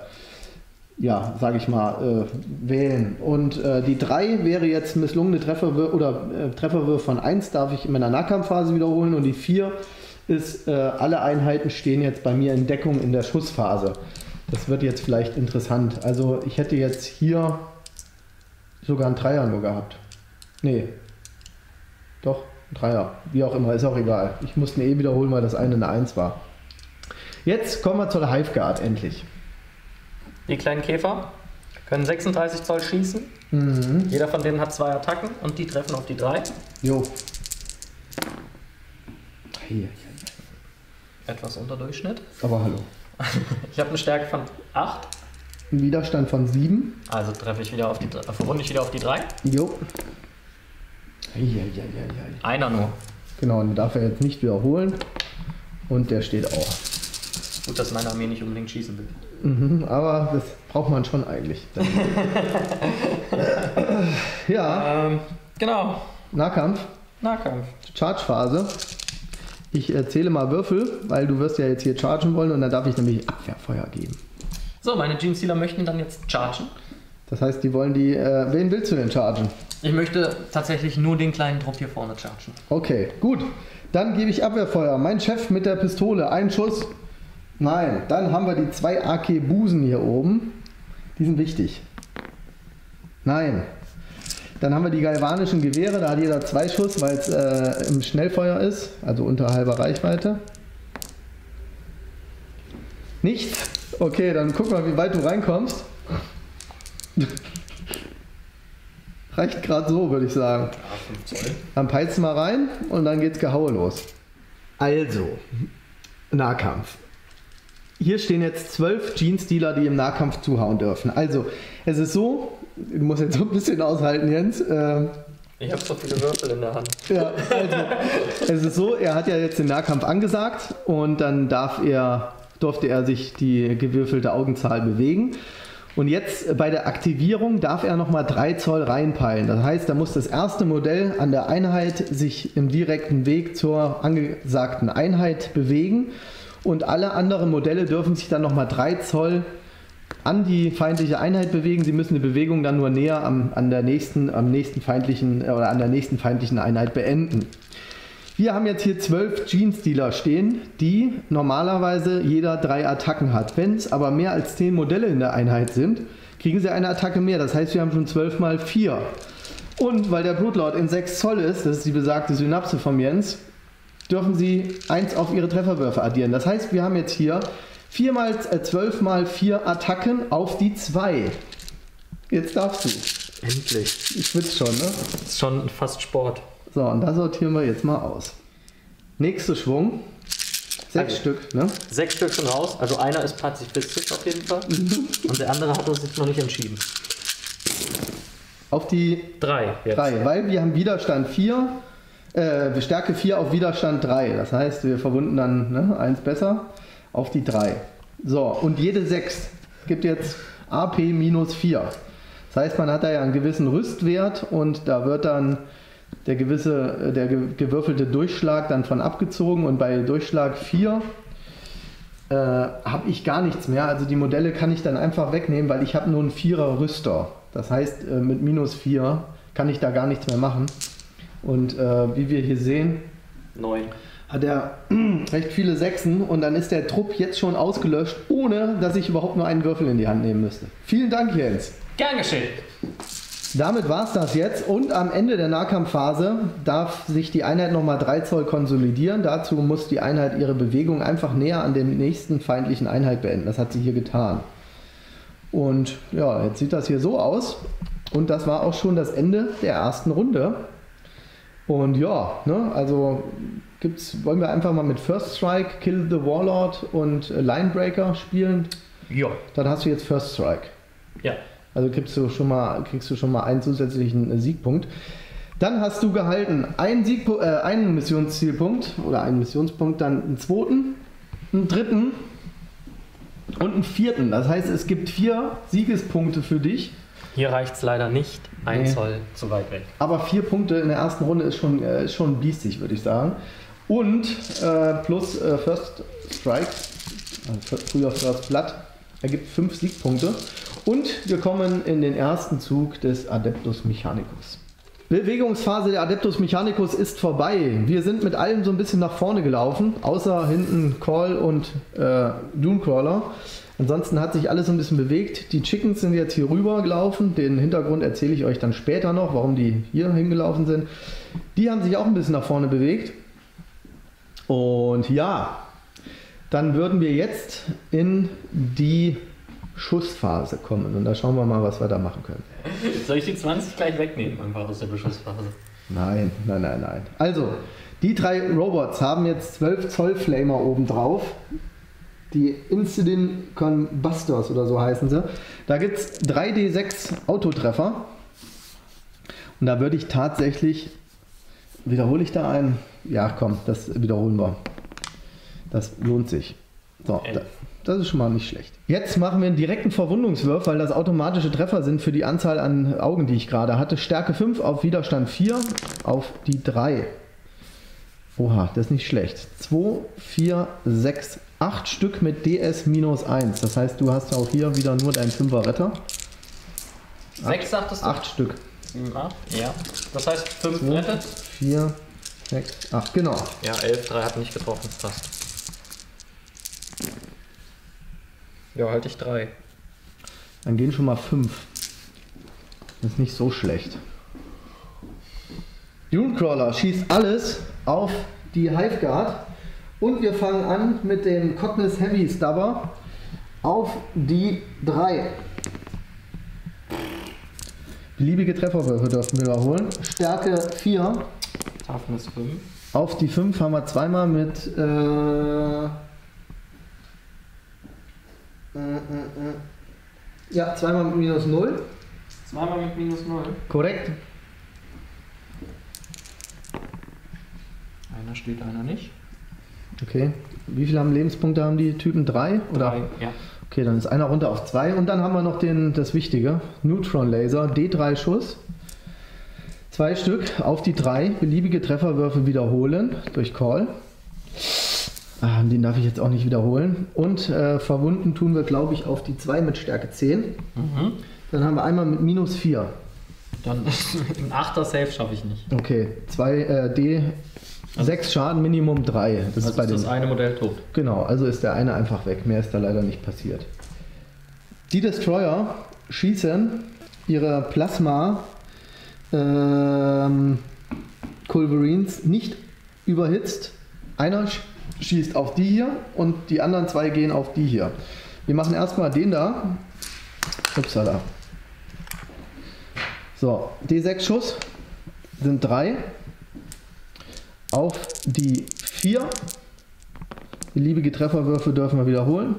wählen. Und die 3 wäre jetzt misslungene Trefferwürfe von 1 darf ich in meiner Nahkampfphase wiederholen und die 4 ist, alle Einheiten stehen jetzt bei mir in Deckung in der Schussphase. Das wird jetzt vielleicht interessant. Also ich hätte jetzt hier sogar einen 3er nur gehabt. Nee. Doch, ein 3er. Wie auch immer, ist auch egal. Ich musste ihn wiederholen, weil das eine 1 war. Jetzt kommen wir zur Hiveguard endlich. Die kleinen Käfer können 36 Zoll schießen. Mhm. Jeder von denen hat 2 Attacken und die treffen auf die 3. Jo. Etwas unter Durchschnitt. Aber hallo. Ich habe eine Stärke von 8. Ein Widerstand von 7. Also verwunde ich wieder auf die 3. Jo. Einer nur. Genau, den darf er jetzt nicht wiederholen. Und der steht auch. Gut, dass meine Armee nicht unbedingt schießen will. Mhm, aber das braucht man schon eigentlich. Ja. Genau. Nahkampf. Charge-Phase. Ich zähle mal Würfel, weil du wirst ja jetzt hier chargen wollen und dann darf ich nämlich Abwehrfeuer geben. So, meine Genestealer möchten dann jetzt chargen. Das heißt, die wollen wen willst du denn chargen? Ich möchte tatsächlich nur den kleinen Trupp hier vorne chargen. Okay, gut. Dann gebe ich Abwehrfeuer. Mein Chef mit der Pistole. Ein Schuss. Nein. Dann haben wir die 2 Arkebusen hier oben. Die sind wichtig. Nein. Dann haben wir die galvanischen Gewehre. Da hat jeder 2 Schuss, weil es im Schnellfeuer ist. Also unter halber Reichweite. Nichts? Okay, dann guck mal, wie weit du reinkommst. Reicht gerade so, würde ich sagen. Ja, 5 Zoll. Dann peilst du mal rein und dann geht's Gehaue los. Also, Nahkampf. Hier stehen jetzt 12 Jeans-Dealer, die im Nahkampf zuhauen dürfen. Also, es ist so, du musst jetzt so ein bisschen aushalten, Jens. Ich habe so viele Würfel in der Hand. Ja, also, es ist so, er hat ja jetzt den Nahkampf angesagt und dann durfte er sich die gewürfelte Augenzahl bewegen. Und jetzt bei der Aktivierung darf er nochmal 3 Zoll reinpeilen. Das heißt, da muss das erste Modell an der Einheit sich im direkten Weg zur angesagten Einheit bewegen. Und alle anderen Modelle dürfen sich dann nochmal 3 Zoll an die feindliche Einheit bewegen. Sie müssen die Bewegung dann nur näher an der nächsten feindlichen Einheit beenden. Wir haben jetzt hier 12 Jeans-Dealer stehen, die normalerweise jeder 3 Attacken hat. Wenn es aber mehr als 10 Modelle in der Einheit sind, kriegen sie eine Attacke mehr. Das heißt, wir haben schon 12 mal 4. Und weil der Blutlord in 6 Zoll ist, das ist die besagte Synapse von Jens, dürfen sie 1 auf ihre Trefferwürfe addieren. Das heißt, wir haben jetzt hier 12 mal 4 Attacken auf die 2. Jetzt darfst du. Endlich. Ich schwitze schon, ne? Das ist schon fast Sport. So, und da sortieren wir jetzt mal aus. Nächster Schwung. 6 Stück, ne? 6 Stück schon raus. Also einer ist pazifistisch auf jeden Fall. Und der andere hat sich noch nicht entschieden. Auf die 3 jetzt. 3, weil wir haben Widerstand 4, Stärke 4 auf Widerstand 3. Das heißt, wir verwunden dann 1 besser auf die 3. So, und jede 6 gibt jetzt AP minus 4. Das heißt, man hat da ja einen gewissen Rüstwert und da wird dann der gewürfelte Durchschlag dann von abgezogen und bei Durchschlag 4 habe ich gar nichts mehr. Also die Modelle kann ich dann einfach wegnehmen, weil ich habe nur einen 4er Rüster. Das heißt, mit minus 4 kann ich da gar nichts mehr machen. Und wie wir hier sehen, 9. hat er recht viele Sechsen und dann ist der Trupp jetzt schon ausgelöscht, ohne dass ich überhaupt nur einen Würfel in die Hand nehmen müsste. Vielen Dank, Jens. Gern geschehen. Damit war es das jetzt und am Ende der Nahkampfphase darf sich die Einheit nochmal 3 Zoll konsolidieren. Dazu muss die Einheit ihre Bewegung einfach näher an der nächsten feindlichen Einheit beenden. Das hat sie hier getan. Und ja, jetzt sieht das hier so aus und das war auch schon das Ende der ersten Runde. Und ja, also wollen wir einfach mal mit First Strike, Kill the Warlord und Linebreaker spielen? Ja. Dann hast du jetzt First Strike. Ja. Also kriegst du schon mal einen zusätzlichen Siegpunkt. Dann hast du gehalten einen Missionszielpunkt oder einen Missionspunkt, dann einen zweiten, einen dritten und einen vierten. Das heißt, es gibt 4 Siegespunkte für dich. Hier reicht es leider nicht. 1 Zoll zu weit weg. Aber 4 Punkte in der ersten Runde ist schon biestig, würde ich sagen. Und plus First Strike, früher First Blood, ergibt 5 Siegpunkte. Und wir kommen in den ersten Zug des Adeptus Mechanicus. Bewegungsphase der Adeptus Mechanicus ist vorbei. Wir sind mit allem so ein bisschen nach vorne gelaufen, außer hinten Call und Dunecrawler. Ansonsten hat sich alles so ein bisschen bewegt. Die Chickens sind jetzt hier rüber gelaufen. Den Hintergrund erzähle ich euch dann später noch, warum die hier hingelaufen sind. Die haben sich auch ein bisschen nach vorne bewegt. Und ja, dann würden wir jetzt in die Schussphase kommen. Und da schauen wir mal, was wir da machen können. Soll ich die 20 gleich wegnehmen, einfach aus der Beschussphase? Nein. Also, die 3 Robots haben jetzt 12 Zoll Flamer oben drauf. Die Incident Combustors oder so heißen sie. Da gibt es 3D6 Autotreffer. Und da würde ich tatsächlich, wiederhole ich da einen? Ja, komm, das wiederholen wir. Das lohnt sich. So, das ist schon mal nicht schlecht. Jetzt machen wir einen direkten Verwundungswurf, weil das automatische Treffer sind für die Anzahl an Augen, die ich gerade hatte. Stärke 5 auf Widerstand 4 auf die 3. Oha, das ist nicht schlecht. 2, 4, 6, 8 Stück mit DS minus 1. Das heißt, du hast auch hier wieder nur deinen 5er Retter. 6 sagtest du? 8 Stück. 7, 8, ja. Das heißt 5 2, Rette? 4, 6, 8, genau. Ja, 11, 3 hat nicht getroffen, passt. Ja, halte ich 3. Dann gehen schon mal 5. Das ist nicht so schlecht. Dunecrawler schießt alles auf die Hiveguard und wir fangen an mit dem Cognis Heavy Stubber. auf die 3. Beliebige Trefferwürfe dürfen wir wiederholen. Stärke 4. Toughness 5. Auf die 5 haben wir zweimal mit ja, zweimal mit minus 0. Zweimal mit minus 0. Korrekt. Einer steht, einer nicht. Okay. Wie viele Lebenspunkte haben die Typen? 3? Oder? 3, ja. Okay, dann ist einer runter auf 2. Und dann haben wir noch das Wichtige. Neutron Laser, D3 Schuss. 2 Stück auf die 3. Beliebige Trefferwürfe wiederholen durch Call. Den darf ich jetzt auch nicht wiederholen. Und verwunden tun wir, glaube ich, auf die 2 mit Stärke 10. Mhm. Dann haben wir einmal mit minus 4. Dann ein 8er Safe schaffe ich nicht. Okay, 2 D, 6 Schaden, Minimum 3. Das Also ist bei ist das eine Modell tot. Genau, also ist der eine einfach weg. Mehr ist da leider nicht passiert. Die Destroyer schießen ihre Plasma Culverines nicht überhitzt. Einer schießt auf die hier und die anderen 2 gehen auf die hier. Wir machen erstmal den da. Upsala. So, D6 Schuss sind 3. Auf die 4. Beliebige Trefferwürfe dürfen wir wiederholen.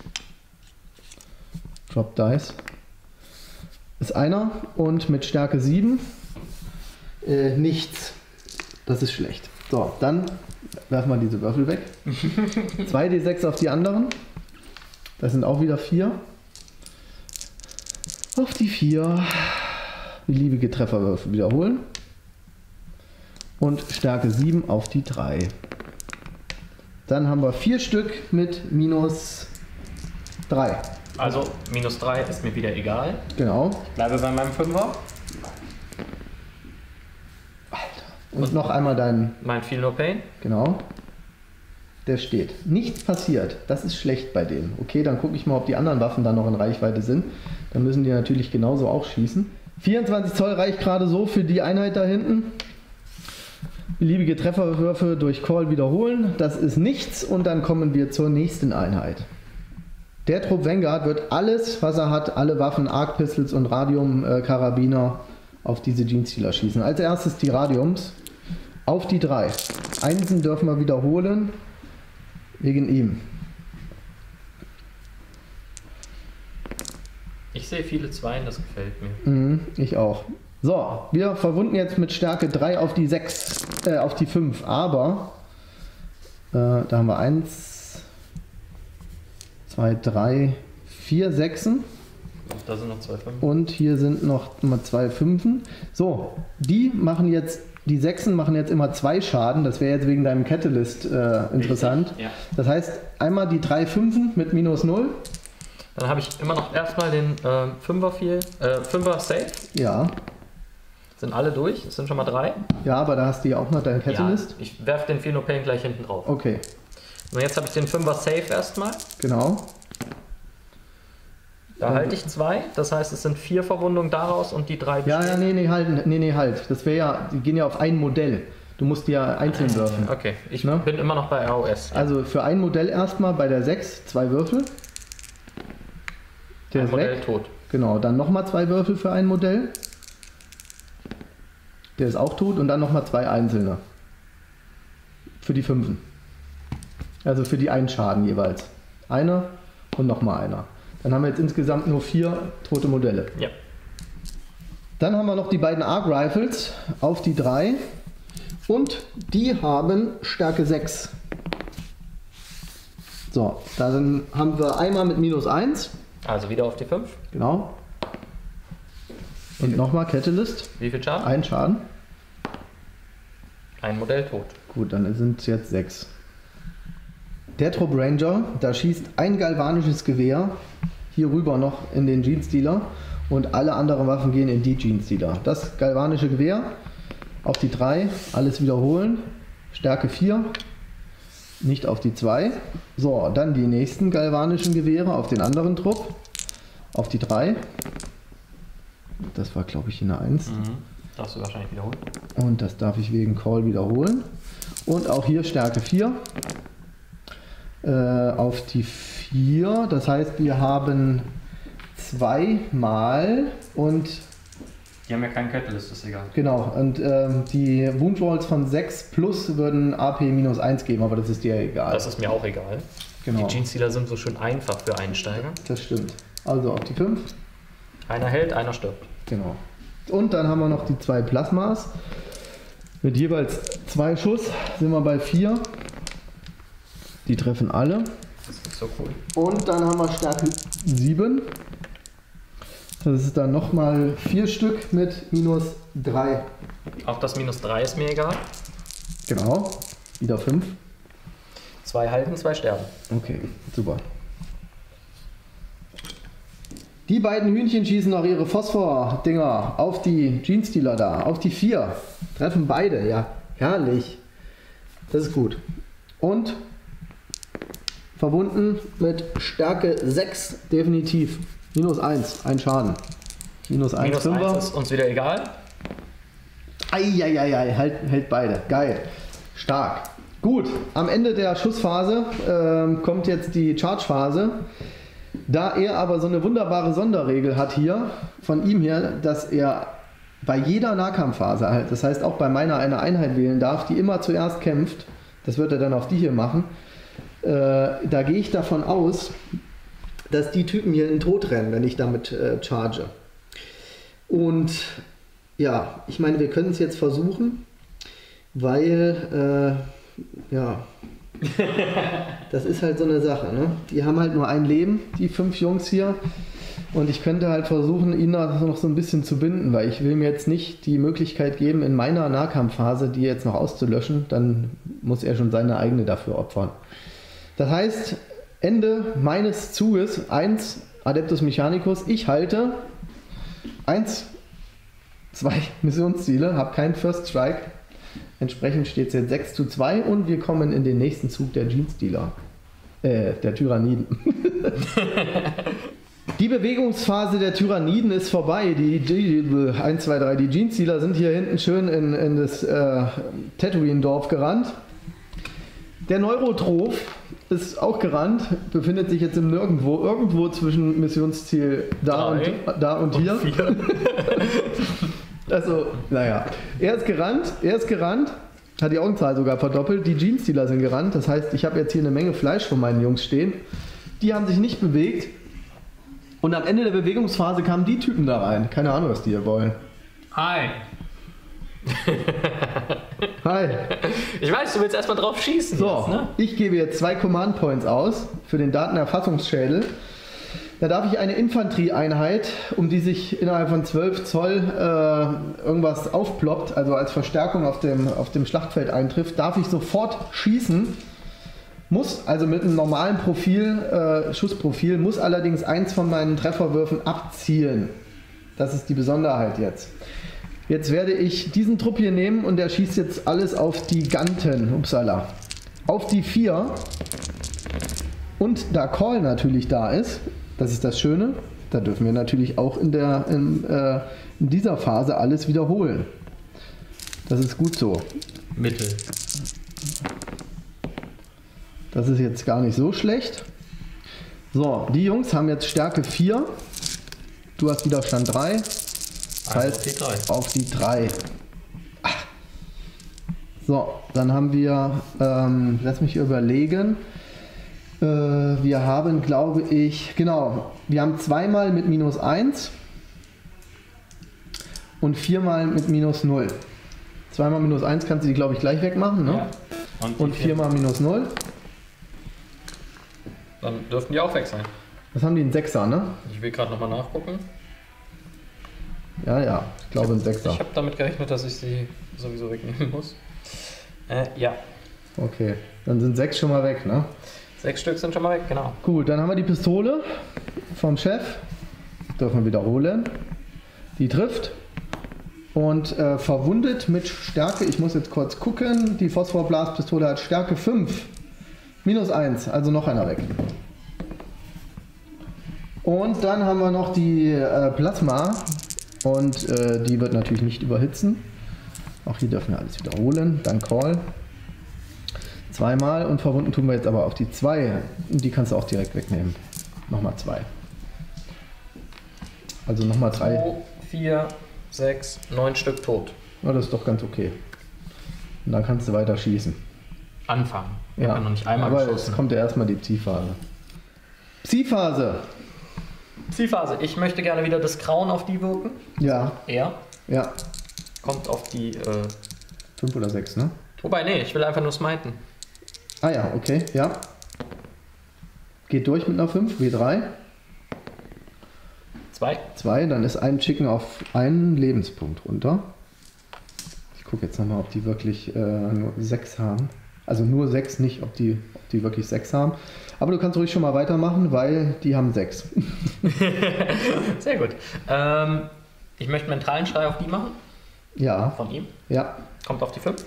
Drop Dice. Ist einer und mit Stärke 7 nichts. Das ist schlecht. So, dann werfen wir diese Würfel weg. 2 D6 auf die anderen. Das sind auch wieder 4. Auf die 4. Beliebige Trefferwürfe wiederholen. Und Stärke 7 auf die 3. Dann haben wir 4 Stück mit minus 3. Also minus 3 ist mir wieder egal. Genau. Ich bleibe bei meinem 5er. Und noch einmal dein... Mein Feel No Pain. Genau. Der steht. Nichts passiert. Das ist schlecht bei denen. Okay, dann gucke ich mal, ob die anderen Waffen da noch in Reichweite sind. Dann müssen die natürlich genauso auch schießen. 24 Zoll reicht gerade so für die Einheit da hinten. Beliebige Trefferwürfe durch Call wiederholen. Das ist nichts. Und dann kommen wir zur nächsten Einheit. Der Trupp Vanguard wird alles, was er hat, alle Waffen, Arc Pistols und Radium-Karabiner auf diese Genestealer schießen. Als erstes die Radiums auf die 3. Einsen dürfen wir wiederholen, wegen ihm. Ich sehe viele 2, das gefällt mir. Ich auch. So, wir verwunden jetzt mit Stärke 3 auf die 6, auf die 5, aber da haben wir 1, 2, 3, 4 Sechsen. Da sind noch 2 Fünfen. Und hier sind noch 2 Fünfen. So, die Sechsen machen jetzt immer 2 Schaden. Das wäre jetzt wegen deinem Catalyst interessant. Ja. Das heißt, einmal die 3 Fünfen mit minus 0. Dann habe ich immer noch erstmal den 5er Safe. Ja. Sind alle durch? Das sind schon mal 3. Ja, aber da hast du ja auch noch deinen Catalyst. Ja, ich werfe den Feel No Pain gleich hinten drauf. Okay. Und jetzt habe ich den 5er Safe erstmal. Genau. Da halte ich 2, das heißt, es sind 4 Verwundungen daraus und die 3 Ja, nee, halt. Das wäre ja, die gehen ja auf ein Modell. Du musst die ja einzeln würfeln. Okay, ich Ne? bin immer noch bei ROS. Also für ein Modell erstmal bei der 6 2 Würfel. Der Ein ist Modell weg. tot. Genau, dann nochmal 2 Würfel für ein Modell. Der ist auch tot und dann nochmal 2 einzelne. Für die 5. Also für die einen Schaden jeweils. Einer und nochmal einer. Dann haben wir jetzt insgesamt nur 4 tote Modelle. Ja. Dann haben wir noch die beiden Arc Rifles auf die 3. Und die haben Stärke 6. So, dann haben wir einmal mit minus 1. Also wieder auf die 5. Genau. Und nochmal Catalyst. Wie viel Schaden? Ein Schaden. Ein Modell tot. Gut, dann sind es jetzt 6. Der Trupp Ranger, da schießt ein galvanisches Gewehr hier rüber noch in den Genestealer und alle anderen Waffen gehen in die Genestealer. Das galvanische Gewehr auf die 3, alles wiederholen. Stärke 4, nicht auf die 2. So, dann die nächsten galvanischen Gewehre auf den anderen Trupp. Auf die 3. Das war, glaube ich, eine 1. Darfst du wahrscheinlich wiederholen. Und das darf ich wegen Call wiederholen. Und auch hier Stärke 4. Auf die 4. 4. Das heißt, wir haben 2 mal und... Die haben ja keinen Catalyst, ist egal. Genau, und die Wound Rolls von 6 plus würden AP minus 1 geben, aber das ist dir egal. Das ist mir auch egal. Genau. Die Genestealer sind so schön einfach für Einsteiger. Das stimmt. Also auf die 5. Einer hält, einer stirbt. Genau. Und dann haben wir noch die 2 Plasmas. Mit jeweils 2 Schuss sind wir bei 4. Die treffen alle. Das ist so cool. Und dann haben wir Stärke 7. Das ist dann nochmal 4 Stück mit minus 3. Auch das minus 3 ist mir egal. Genau. Wieder 5. 2 halten, 2 sterben. Okay, super. Die beiden Hühnchen schießen noch ihre Phosphor-Dinger auf die Genestealer da, auf die 4. Treffen beide, ja, herrlich. Das ist gut. Und verbunden mit Stärke 6, definitiv. Minus 1, ein Schaden. Minus 1, Minus 5er. 1 ist uns wieder egal. Eieiei, hält beide. Geil. Stark. Gut, am Ende der Schussphase kommt jetzt die Charge-Phase. Da er aber so eine wunderbare Sonderregel hat hier, von ihm hier, dass er bei jeder Nahkampfphase, halt, das heißt auch bei meiner eine Einheit wählen darf, die immer zuerst kämpft, das wird er dann auf die hier machen, da gehe ich davon aus, dass die Typen hier in den Tod rennen, wenn ich damit charge. Und ja, ich meine, wir können es jetzt versuchen, weil, ja... Das ist halt so eine Sache, ne? Die haben halt nur ein Leben, die 5 Jungs hier. Und ich könnte halt versuchen, ihn noch so ein bisschen zu binden, weil ich will mir jetzt nicht die Möglichkeit geben, in meiner Nahkampfphase die jetzt noch auszulöschen. Dann muss er schon seine eigene dafür opfern. Das heißt, Ende meines Zuges 1 Adeptus Mechanicus. Ich halte 1, 2 Missionsziele, habe keinen First Strike. Entsprechend steht es jetzt 6:2 und wir kommen in den nächsten Zug der Genestealer. Der Tyranniden. Die Bewegungsphase der Tyranniden ist vorbei. Die Genestealer sind hier hinten schön in das Tatooine-Dorf gerannt. Der Neurotroph ist auch gerannt, befindet sich jetzt im Nirgendwo, irgendwo zwischen Missionsziel da und hier. 4. Also, naja, er ist gerannt, hat die Augenzahl sogar verdoppelt, die Genestealer sind gerannt, das heißt, ich habe jetzt hier eine Menge Fleisch von meinen Jungs stehen, die haben sich nicht bewegt und am Ende der Bewegungsphase kamen die Typen da rein, keine Ahnung, was die hier wollen. Hi. Hi. Ich weiß, du willst erstmal drauf schießen. So, jetzt, ne? ich gebe jetzt 2 Command Points aus für den Datenerfassungsschädel. Da darf ich eine Infanterieeinheit, um die sich innerhalb von 12 Zoll irgendwas aufploppt, also als Verstärkung auf dem Schlachtfeld eintrifft, darf ich sofort schießen, muss also mit einem normalen Schussprofil, muss allerdings eins von meinen Trefferwürfen abzielen. Das ist die Besonderheit jetzt. Jetzt werde ich diesen Trupp hier nehmen und der schießt jetzt alles auf die Ganten, upsala, auf die 4. Und da Call natürlich da ist, das ist das Schöne, da dürfen wir natürlich auch in dieser Phase alles wiederholen. Das ist gut so. Mittel. Das ist jetzt gar nicht so schlecht. So, die Jungs haben jetzt Stärke 4. Du hast Widerstand 3. Das heißt, auf die 3. So, dann haben wir, lass mich überlegen. Wir haben, glaube ich, genau, wir haben 2-mal mit minus 1 und 4-mal mit minus 0. 2-mal minus 1 kannst du die, glaube ich, gleich wegmachen, ne? Ja. Und 4-mal minus 0. Dann dürften die auch weg sein. Was haben die, einen 6er, ne? Ich will gerade nochmal nachgucken. Ja, ich glaube ein 6er. Ich habe damit gerechnet, dass ich sie sowieso wegnehmen muss. Ja. Okay, dann sind 6 schon mal weg, ne? 6 Stück sind schon mal weg, genau. Gut, dann haben wir die Pistole vom Chef. Dürfen wir wiederholen. Die trifft. Und verwundet mit Stärke, ich muss jetzt kurz gucken, die Phosphorblaspistole hat Stärke 5. Minus 1, also noch einer weg. Und dann haben wir noch die Plasma. Und die wird natürlich nicht überhitzen. Auch hier dürfen wir alles wiederholen. Dann Call. Zweimal und verwunden tun wir jetzt aber auf die 2. Die kannst du auch direkt wegnehmen. Nochmal 2. Also nochmal 3. 2, 4, 6, 9 Stück tot. Ja, das ist doch ganz okay. Und dann kannst du weiter schießen. Anfangen. Wir Ja, haben noch nicht einmal aber geschossen. jetzt kommt ja erstmal die Psi-Phase. Psi-Phase! Psi-Phase. Ich möchte gerne wieder das Grauen auf die wirken. Ja, Er ja. kommt auf die... 5 oder 6, ne? Wobei, nee, ich will einfach nur smiten. Ah ja, okay, ja. Geht durch mit einer 5, W3. 2. 2, dann ist ein Chicken auf einen Lebenspunkt runter. Ich gucke jetzt nochmal, ob die wirklich nur 6 haben. Also nur 6, nicht, ob die wirklich 6 haben. Aber du kannst ruhig schon mal weitermachen, weil die haben 6. Sehr gut. Ich möchte mentalen Schrei auf die machen. Ja, Von ihm. ja. Kommt auf die 5.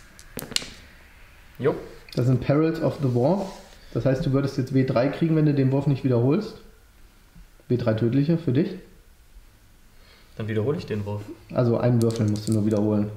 Jo. Das sind Perils of the War. Das heißt, du würdest jetzt W3 kriegen, wenn du den Wurf nicht wiederholst. W3 tödliche für dich. Dann wiederhole ich den Wurf. Also einen Würfel musst du nur wiederholen.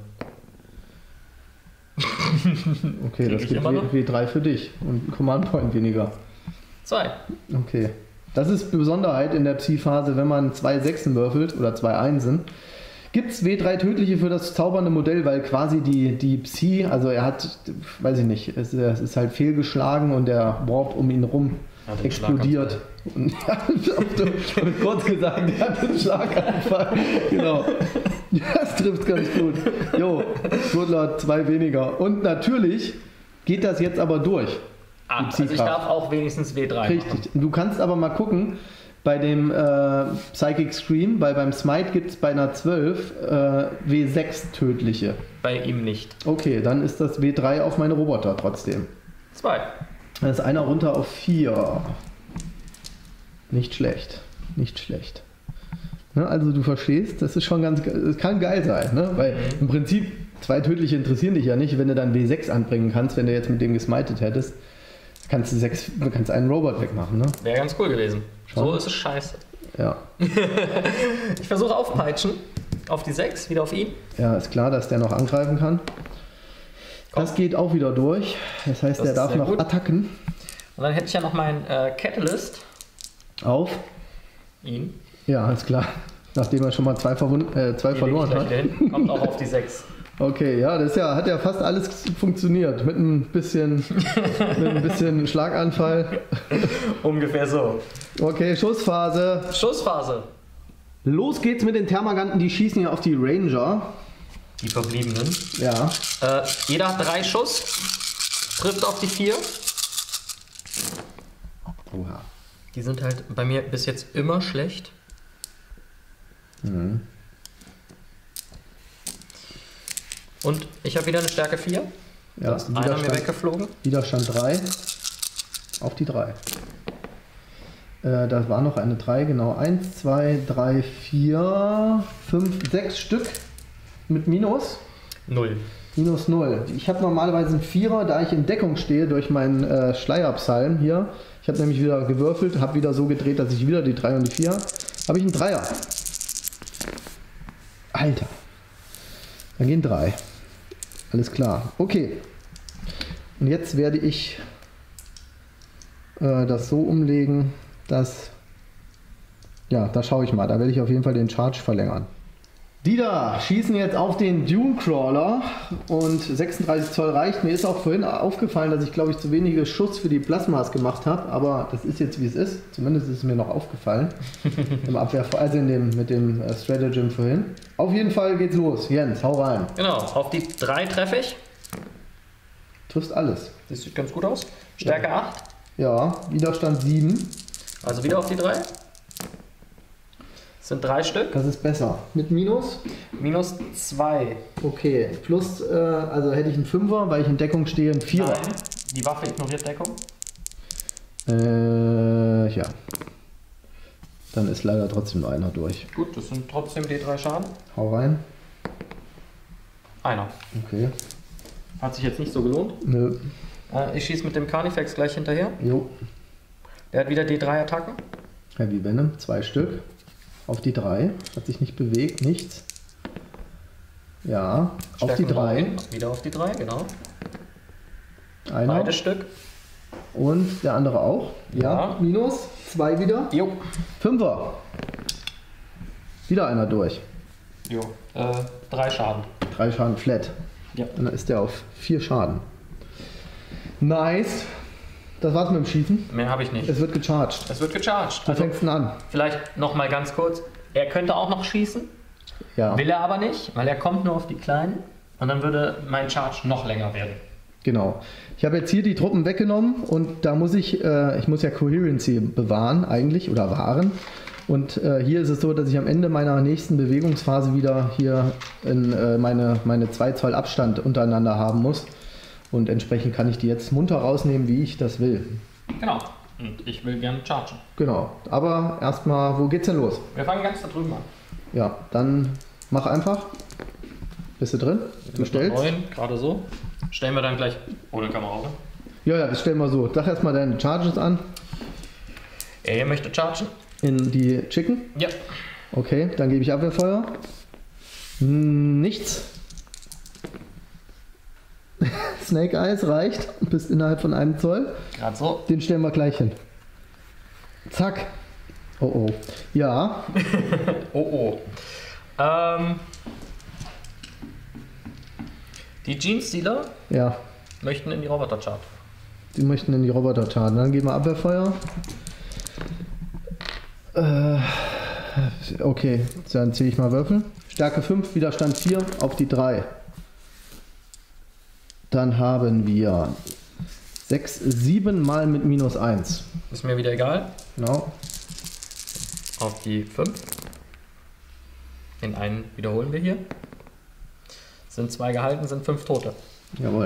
Okay, das ich gibt immer noch? W3 für dich und ein Command Point weniger. 2. Okay. Das ist die Besonderheit in der Psi-Phase, wenn man 2 Sechsen würfelt oder 2 Einsen. Gibt es W3 tödliche für das zaubernde Modell, weil quasi die Psi, also er hat, weiß ich nicht, es ist halt fehlgeschlagen und der Warp um ihn rum Hat einen explodiert. Und kurz gesagt, er hat einen Schlaganfall. Genau. Das trifft ganz gut. Jo, Gurtler 2 weniger. Und natürlich geht das jetzt aber durch. Ah, also ich darf auch wenigstens W3 machen. Richtig. Du kannst aber mal gucken, bei dem Psychic Scream, weil beim Smite gibt es bei einer 12 W6 tödliche. Bei ihm nicht. Okay, dann ist das W3 auf meine Roboter trotzdem. 2. Dann ist einer runter auf 4. Nicht schlecht. Nicht schlecht. Ne, also du verstehst, das ist schon ganz geil. Das kann geil sein, ne? Weil im Prinzip 2 tödliche interessieren dich ja nicht, wenn du dann W6 anbringen kannst, wenn du jetzt mit dem gesmited hättest. Kannst du kannst einen Robot wegmachen, ne? Wäre ganz cool gewesen. Schon. So ist es scheiße. Ja. Ich versuche aufpeitschen. Auf die 6, wieder auf ihn. Ja, ist klar, dass der noch angreifen kann. Komm. Das geht auch wieder durch. Das heißt, Das der ist darf sehr noch gut. Attacken Und dann hätte ich ja noch meinen Catalyst. auf. Ihn. Ja, ist klar. Nachdem er schon mal 2 Die verloren leg ich hat. gleich wieder hin. Kommt auch auf die 6. Okay, ja, das hat ja fast alles funktioniert. Mit ein bisschen Schlaganfall. Ungefähr so. Okay, Schussphase. Schussphase. Los geht's mit den Thermaganten, die schießen hier auf die Ranger. Die verbliebenen. Ja. Jeder hat 3 Schuss. Trifft auf die 4. Oha. Die sind halt bei mir bis jetzt immer schlecht. Mhm. Und ich habe wieder eine Stärke 4. Ja, Da ist einer mir weggeflogen. Widerstand 3. Auf die 3. Da war noch eine 3, genau. 1, 2, 3, 4, 5, 6 Stück mit Minus. 0. Minus 0. Ich habe normalerweise einen 4er, da ich in Deckung stehe durch meinen Schleierpsalm hier. Ich habe nämlich wieder gewürfelt, habe wieder so gedreht, dass ich wieder die 3 und die 4 habe ich einen 3er. Alter. Dann gehen 3. Alles klar. Okay. Und jetzt werde ich das so umlegen, dass... Ja, da schaue ich mal. Da werde ich auf jeden Fall den Charge verlängern. Die da schießen jetzt auf den Dune Crawler und 36 Zoll reicht. Mir ist auch vorhin aufgefallen, dass ich, glaube ich, zu wenige Schuss für die Plasmas gemacht habe, aber das ist jetzt wie es ist. Zumindest ist es mir noch aufgefallen. Im Abwehr, also mit dem Stratagem vorhin. Auf jeden Fall geht's los. Jens, hau rein. Genau, auf die 3 treffe ich. Triffst alles. Das sieht ganz gut aus. Stärke 8. Ja, Widerstand 7. Also wieder auf die 3. Das sind 3 Stück. Das ist besser. Mit Minus? Minus 2. Okay. Plus, also hätte ich einen 5er, weil ich in Deckung stehe, einen 4er. Nein, die Waffe ignoriert Deckung. Ja. Dann ist leider trotzdem nur einer durch. Gut, das sind trotzdem die 3 Schaden. Hau rein. Einer. Okay. Hat sich jetzt nicht so gelohnt. Nö. Ich schieße mit dem Carnifex gleich hinterher. Jo. Der hat wieder die 3 Attacken. Heavy Venom, 2 Stück. Auf die 3. Hat sich nicht bewegt, nichts. Ja, auf die 3. Wieder auf die 3, genau. Einer. Beide Stück. Und der andere auch. Ja. Minus. 2 wieder. Jo. 5er. Wieder einer durch. Jo. 3 Schaden. 3 Schaden flat. Ja. Und dann ist der auf 4 Schaden. Nice. Das war's mit dem Schießen. Mehr habe ich nicht. Es wird gecharged. Es wird gecharged. Wo fängst du denn an? Vielleicht noch mal ganz kurz. Er könnte auch noch schießen. Ja. Will er aber nicht, weil er kommt nur auf die Kleinen. Und dann würde mein Charge noch länger werden. Genau. Ich habe jetzt hier die Truppen weggenommen und da muss ich muss ja Coherency bewahren eigentlich oder wahren. Und hier ist es so, dass ich am Ende meiner nächsten Bewegungsphase wieder hier meine 2 Zoll Abstand untereinander haben muss. Und entsprechend kann ich die jetzt munter rausnehmen, wie ich das will. Genau. Und ich will gerne chargen. Genau. Aber erstmal, wo geht's denn los? Wir fangen ganz da drüben an. Ja, dann mach einfach. Bist du drin? Du stellst? 9, gerade so. Stellen wir dann gleich ohne Kamera, oder? Ja, das stellen wir so. Sag erstmal deine Charges an. Er hier möchte chargen. In die Chicken? Ja. Okay, dann gebe ich Abwehrfeuer. Nichts. Snake Eyes reicht. Bist innerhalb von 1 Zoll. Gerade so. Den stellen wir gleich hin. Zack. Oh oh. Ja. Oh. Die Jeans-Dealer Ja. möchten in die Roboter-Chart. Die möchten in die Roboter chargen. Dann geben wir Abwehrfeuer. Okay, dann zähle ich mal Würfel. Stärke 5, Widerstand 4 auf die 3. Dann haben wir 6, 7 mal mit minus 1. Ist mir wieder egal. Genau. Auf die 5. Den einen wiederholen wir hier. Sind 2 gehalten, sind 5 Tote. Jawohl.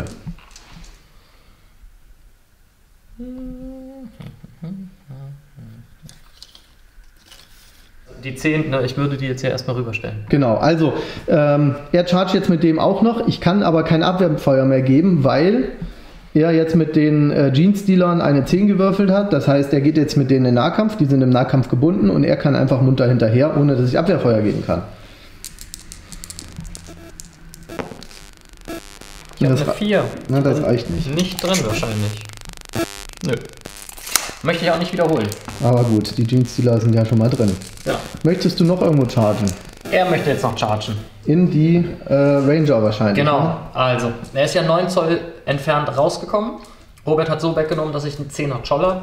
Die 10, ich würde die jetzt hier erstmal rüberstellen. Genau, also er chargt jetzt mit dem auch noch. Ich kann aber kein Abwehrfeuer mehr geben, weil er jetzt mit den Jeans-Dealern eine 10 gewürfelt hat. Das heißt, er geht jetzt mit denen in den Nahkampf. Die sind im Nahkampf gebunden und er kann einfach munter hinterher, ohne dass ich Abwehrfeuer geben kann. Ich habe eine 4. Na, das reicht nicht. Nicht drin wahrscheinlich. Nö. Möchte ich auch nicht wiederholen. Aber gut, die Jeans-Dealer sind ja schon mal drin. Ja. Möchtest du noch irgendwo chargen? Er möchte jetzt noch chargen. In die Ranger wahrscheinlich. Genau, Ne? also, er ist ja 9 Zoll entfernt rausgekommen. Robert hat so weggenommen, dass ich einen 10er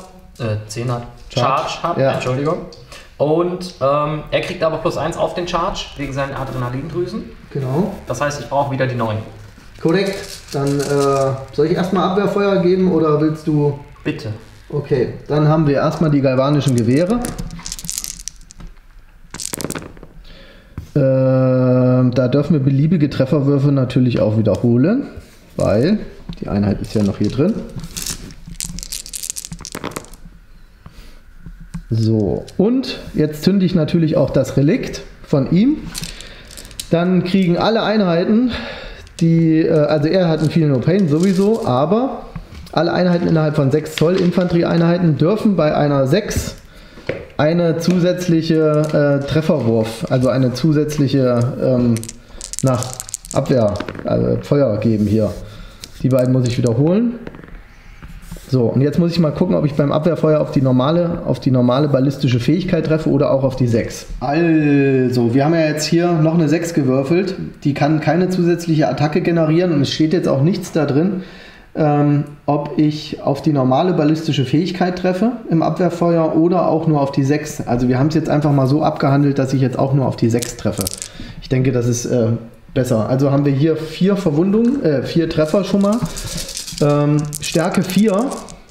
Charge habe, Ja. Entschuldigung. Und er kriegt aber +1 auf den Charge, wegen seinen Adrenalindrüsen. Genau. Das heißt, ich brauche wieder die 9. Korrekt. Dann soll ich erstmal Abwehrfeuer geben oder willst du... Bitte. Okay, dann haben wir erstmal die galvanischen Gewehre. Da dürfen wir beliebige Trefferwürfe natürlich auch wiederholen, weil die Einheit ist ja noch hier drin. So, und jetzt zünde ich natürlich auch das Relikt von ihm. Dann kriegen alle Einheiten, also er hat einen Feel No Pain sowieso, aber alle Einheiten innerhalb von 6 Zoll Infanterieeinheiten dürfen bei einer 6 eine zusätzliche Trefferwurf, also eine zusätzliche Abwehr, also Feuer geben hier. Die beiden muss ich wiederholen. So, und jetzt muss ich mal gucken, ob ich beim Abwehrfeuer auf die normale ballistische Fähigkeit treffe oder auch auf die 6. Also, wir haben ja jetzt hier noch eine 6 gewürfelt. Die kann keine zusätzliche Attacke generieren und es steht jetzt auch nichts da drin, ob ich auf die normale ballistische Fähigkeit treffe im Abwehrfeuer oder auch nur auf die 6. Also wir haben es jetzt einfach mal so abgehandelt, dass ich jetzt auch nur auf die 6 treffe. Ich denke, das ist besser. Also haben wir hier 4 Verwundungen, 4 Treffer schon mal. Stärke 4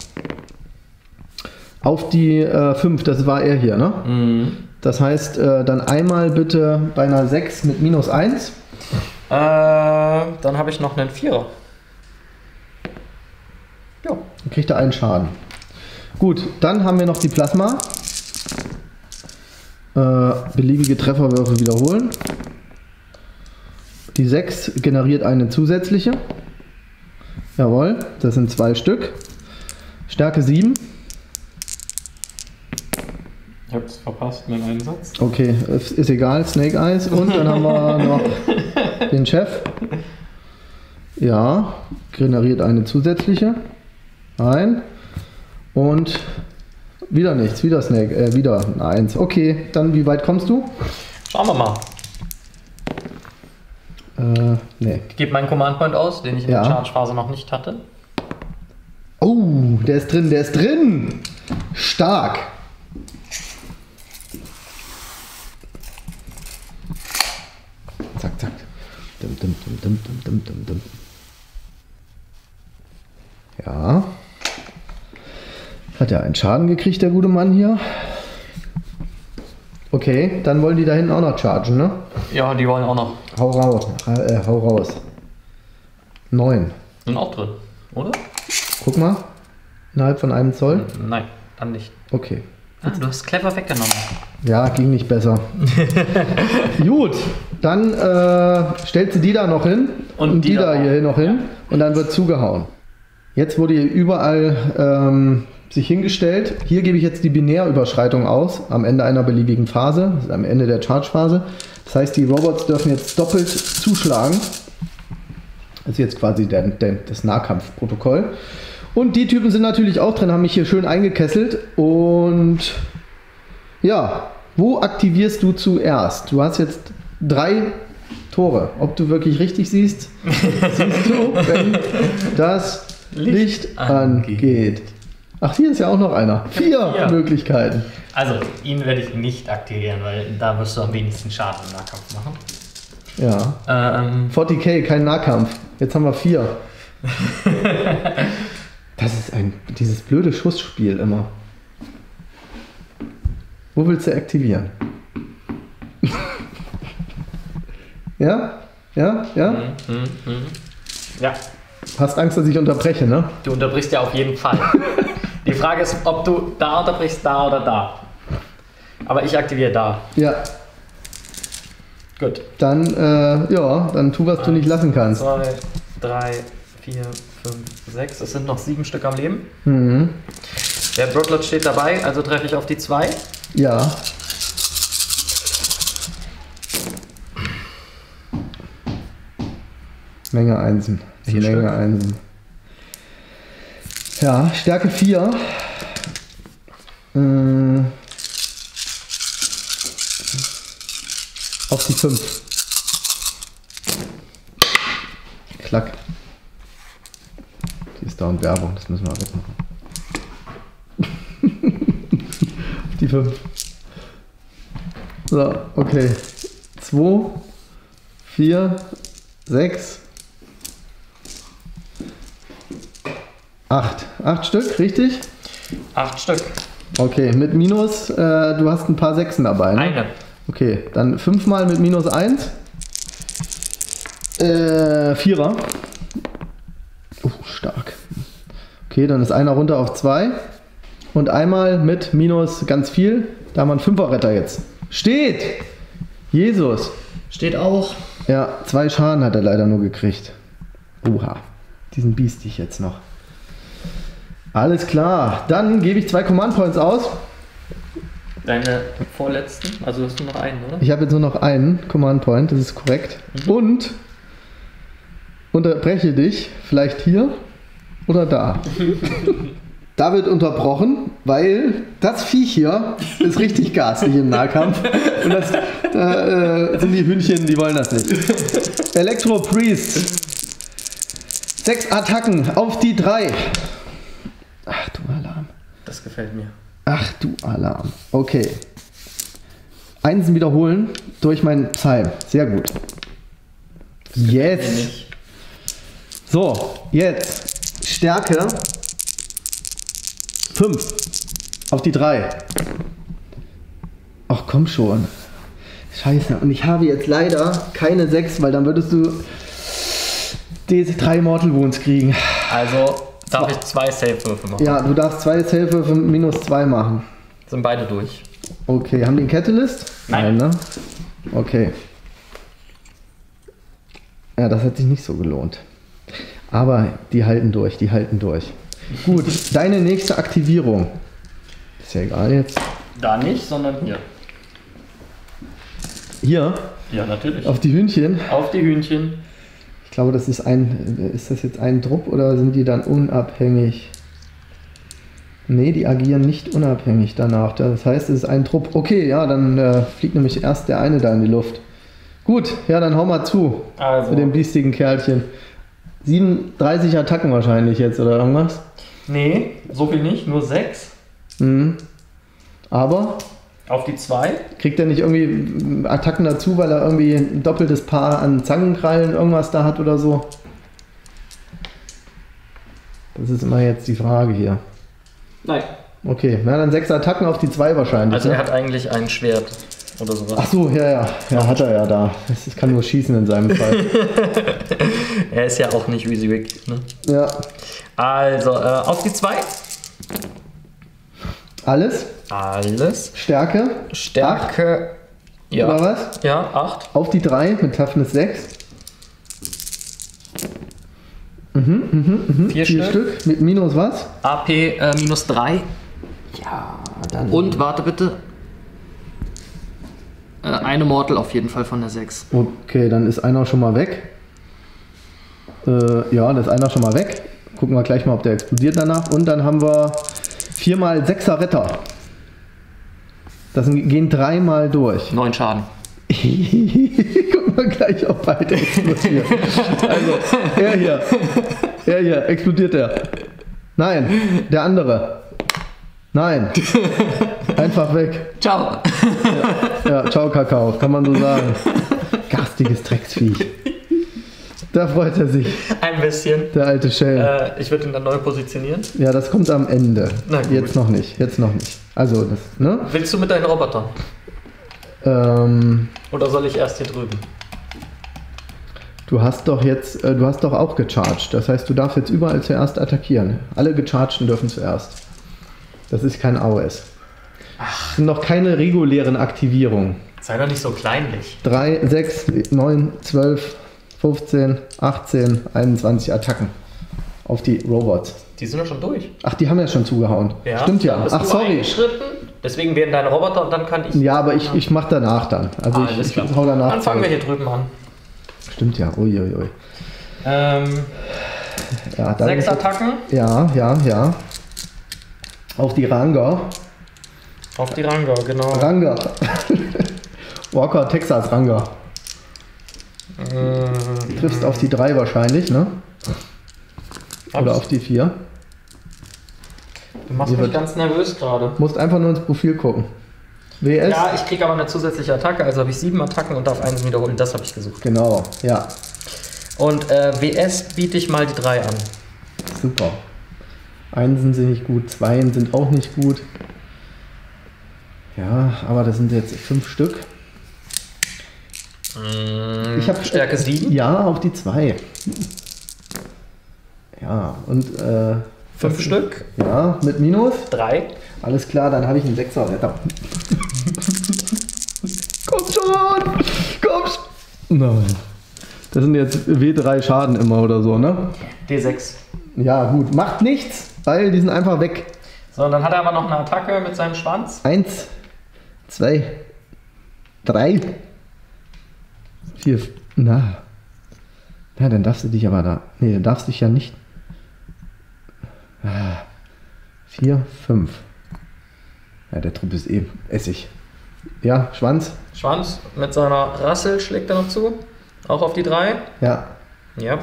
auf die 5, das war er hier, ne? Mhm. Das heißt, dann einmal bitte bei einer 6 mit minus 1. Dann habe ich noch einen 4er. Ja. Dann kriegt er einen Schaden. Gut, dann haben wir noch die Plasma. Beliebige Trefferwürfe wiederholen. Die 6 generiert eine zusätzliche. Jawohl, das sind 2 Stück. Stärke 7. Ich habe es verpasst mit einem Satz. Okay, ist egal, Snake Eyes. Und dann haben wir noch den Chef. Ja, generiert eine zusätzliche. Ein. Und wieder nichts, wieder Snake, wieder ein 1. Okay, dann wie weit kommst du? Schauen wir mal. Nee. Ich gebe meinen Command Point aus, den ich in der Charge-Phase noch nicht hatte. Oh, der ist drin, der ist drin! Stark! Zack, zack. Dum, dum, dum, dum, dum, dum, dum. Ja. Hat er einen Schaden gekriegt, der gute Mann hier? Okay, dann wollen die da hinten auch noch chargen, ne? Ja, die wollen auch noch. Hau raus. Hau raus. 9. Sind auch drin, oder? Guck mal. Innerhalb von einem Zoll? Nein, dann nicht. Okay. Ah, du hast clever weggenommen. Ja, ging nicht besser. Gut, dann stellst du die da noch hin und die da hier noch hin und dann wird zugehauen. Jetzt wurde hier überall sich hingestellt. Hier gebe ich jetzt die Binärüberschreitung aus am Ende einer beliebigen Phase, das ist am Ende der Charge-Phase. Das heißt, die Robots dürfen jetzt doppelt zuschlagen. Das ist jetzt quasi das Nahkampfprotokoll. Und die Typen sind natürlich auch drin, haben mich hier schön eingekesselt. Und ja, wo aktivierst du zuerst? Du hast jetzt 3 Tore. Ob du wirklich richtig siehst, siehst du, wenn das Licht angeht. Ach, hier ist ja auch noch einer. 4 Möglichkeiten. Also, ihn werde ich nicht aktivieren, weil da wirst du am wenigsten Schaden im Nahkampf machen. Ja. 40k, kein Nahkampf. Jetzt haben wir 4. Das ist dieses blöde Schussspiel immer. Wo willst du aktivieren? Ja? Ja? Ja? Ja. Hast Angst, dass ich unterbreche, ne? Du unterbrichst ja auf jeden Fall. Die Frage ist, ob du da unterbrichst, da oder da. Aber ich aktiviere da. Ja. Gut. Dann, dann tu, was du nicht lassen kannst. 2, 3, 4, 5, 6. Es sind noch 7 Stück am Leben. Mhm. Der Broodlord steht dabei, also treffe ich auf die 2. Ja. Menge Einsen. 4 Menge Stück. Einsen. Ja, Stärke 4. Auf die 5. Klack. Die ist da und Werbung, das müssen wir wegmachen. Auf die 5. So, okay. 2, 4, 6, 8. 8 Stück, richtig? 8 Stück. Okay, mit Minus, du hast ein paar Sechsen dabei, ne? Eine. Okay, dann 5 mal mit minus 1. 4er. Stark. Okay, dann ist einer runter auf 2. Und einmal mit minus ganz viel. Da haben wir einen 5er-Retter jetzt. Steht! Jesus. Steht auch. Ja, 2 Schaden hat er leider nur gekriegt. Oha. Diesen biest ich jetzt noch. Alles klar. Dann gebe ich 2 Command Points aus. Deine vorletzten? Also hast du noch einen, oder? Ich habe jetzt nur noch einen Command Point, das ist korrekt. Und unterbreche dich vielleicht hier oder da. Da wird unterbrochen, weil das Viech hier ist richtig garstig im Nahkampf. Und das sind die Hühnchen, die wollen das nicht. Electro Priest. 6 Attacken auf die 3. Ach du Alarm. Das gefällt mir. Ach du Alarm. Okay. Einsen wiederholen durch meinen Psalm. Sehr gut. Yes. So, jetzt Stärke 5 auf die 3. Ach komm schon. Scheiße. Und ich habe jetzt leider keine 6, weil dann würdest du diese 3 Mortal Wounds kriegen. Also darf ich 2 Save-Würfe machen? Ja, du darfst 2 Save-Würfe minus 2 machen. Sind beide durch. Okay, haben die einen Catalyst? Nein. Ne? Okay. Ja, das hat sich nicht so gelohnt. Aber die halten durch, die halten durch. Gut, deine nächste Aktivierung. Ist ja egal jetzt. Da nicht, sondern hier. Hier, Ja, natürlich. auf die Hühnchen. Auf die Hühnchen. glaube, das ist das jetzt ein Trupp oder sind die dann unabhängig? Nee, die agieren nicht unabhängig danach. Das heißt, es ist ein Trupp. Okay, ja, dann fliegt nämlich erst der eine da in die Luft. Gut, ja, dann hau mal zu. Also. Mit dem biestigen Kerlchen. 37 Attacken wahrscheinlich jetzt, oder irgendwas? Nee, so viel nicht, nur 6. Mhm. Aber Auf die 2. kriegt er nicht irgendwie Attacken dazu, weil er irgendwie ein doppeltes Paar an Zangenkrallen irgendwas da hat oder so? Das ist immer jetzt die Frage hier. Nein. Okay, na dann 6 Attacken auf die 2 wahrscheinlich. Also ne? er hat eigentlich ein Schwert oder sowas. Ach so, ja, hat er ja da. Es kann nur schießen in seinem Fall. Er ist ja auch nicht Wysiwyg, ne? Ja. Also, auf die 2. Alles? Alles. Stärke? Stärke. Ja. Oder was? Ja, 8. Auf die 3 mit Toughness 6. 4 4 Stück. Mit minus was? AP minus 3. Ja, dann. Und warte bitte. Eine Mortal auf jeden Fall von der 6. Okay, dann ist einer schon mal weg. Ja, das ist einer schon mal weg. Gucken wir gleich mal, ob der explodiert danach. Und dann haben wir 4 mal 6er Retter. Das gehen 3 mal durch. 9 Schaden. Gucken wir gleich, ob beide explodieren. Also, er hier, explodiert er. Nein, der andere. Nein. Einfach weg. Ciao. Ja, ciao Kakao, kann man so sagen. Garstiges Drecksviech. Da freut er sich, Ein bisschen. der alte Schelm. Ich würde ihn dann neu positionieren. Ja, das kommt am Ende. Na gut. Jetzt noch nicht. Also, das, ne? Willst du mit deinen Robotern? Oder soll ich erst hier drüben? Du hast doch auch gecharged. Das heißt, du darfst jetzt überall zuerst attackieren. Alle Gechargten dürfen zuerst. Das ist kein AOS. Das sind noch keine regulären Aktivierungen. Sei doch nicht so kleinlich. 3, 6, 9, 12, 15, 18, 21 Attacken auf die Robots. Die sind doch schon durch. Ach, die haben ja schon zugehauen. Stimmt ja. Dann bist Ach, du sorry. eingeschritten, deswegen werden deine Roboter und dann kann ich... Ja, aber ich mach danach dann. Also Alles ich klar. hau danach. Dann fangen wir hier drüben an. Stimmt ja. Uiuiui. Ja, dann 6 ist jetzt- Attacken Ja. Auf die Ranger. auf die Ranger, genau. Ranger. Walker, Texas Ranger. Triffst auf die 3 wahrscheinlich, ne? Oder auf die 4. Du machst Die mich wird- ganz nervös gerade. Musst einfach nur ins Profil gucken. WS? Ja, ich kriege aber eine zusätzliche Attacke, also habe ich 7 Attacken und darf 1 wiederholen. Das habe ich gesucht. Genau, ja. Und WS biete ich mal die 3 an. Super. 1 sind nicht gut, 2 sind auch nicht gut. Ja, aber das sind jetzt 5 Stück. Ich habe Stärke 7. Ja, auf die 2. Ja, und 5 Stück. ja, mit Minus. 3. Alles klar, dann habe ich einen 6er Retter. Komm schon! Komm schon! Nein. Das sind jetzt W3 Schaden immer oder so, ne? D6. Ja, gut. Macht nichts, weil die sind einfach weg. So, und dann hat er aber noch eine Attacke mit seinem Schwanz. 1, 2, 3, 4. Na, dann darfst du dich aber da. Nee, dann darfst du dich ja nicht. 4, 5. Ja, der Trupp ist eh Essig. Ja, Schwanz. Schwanz mit seiner Rassel schlägt er noch zu. Auch auf die 3. Ja. Ja.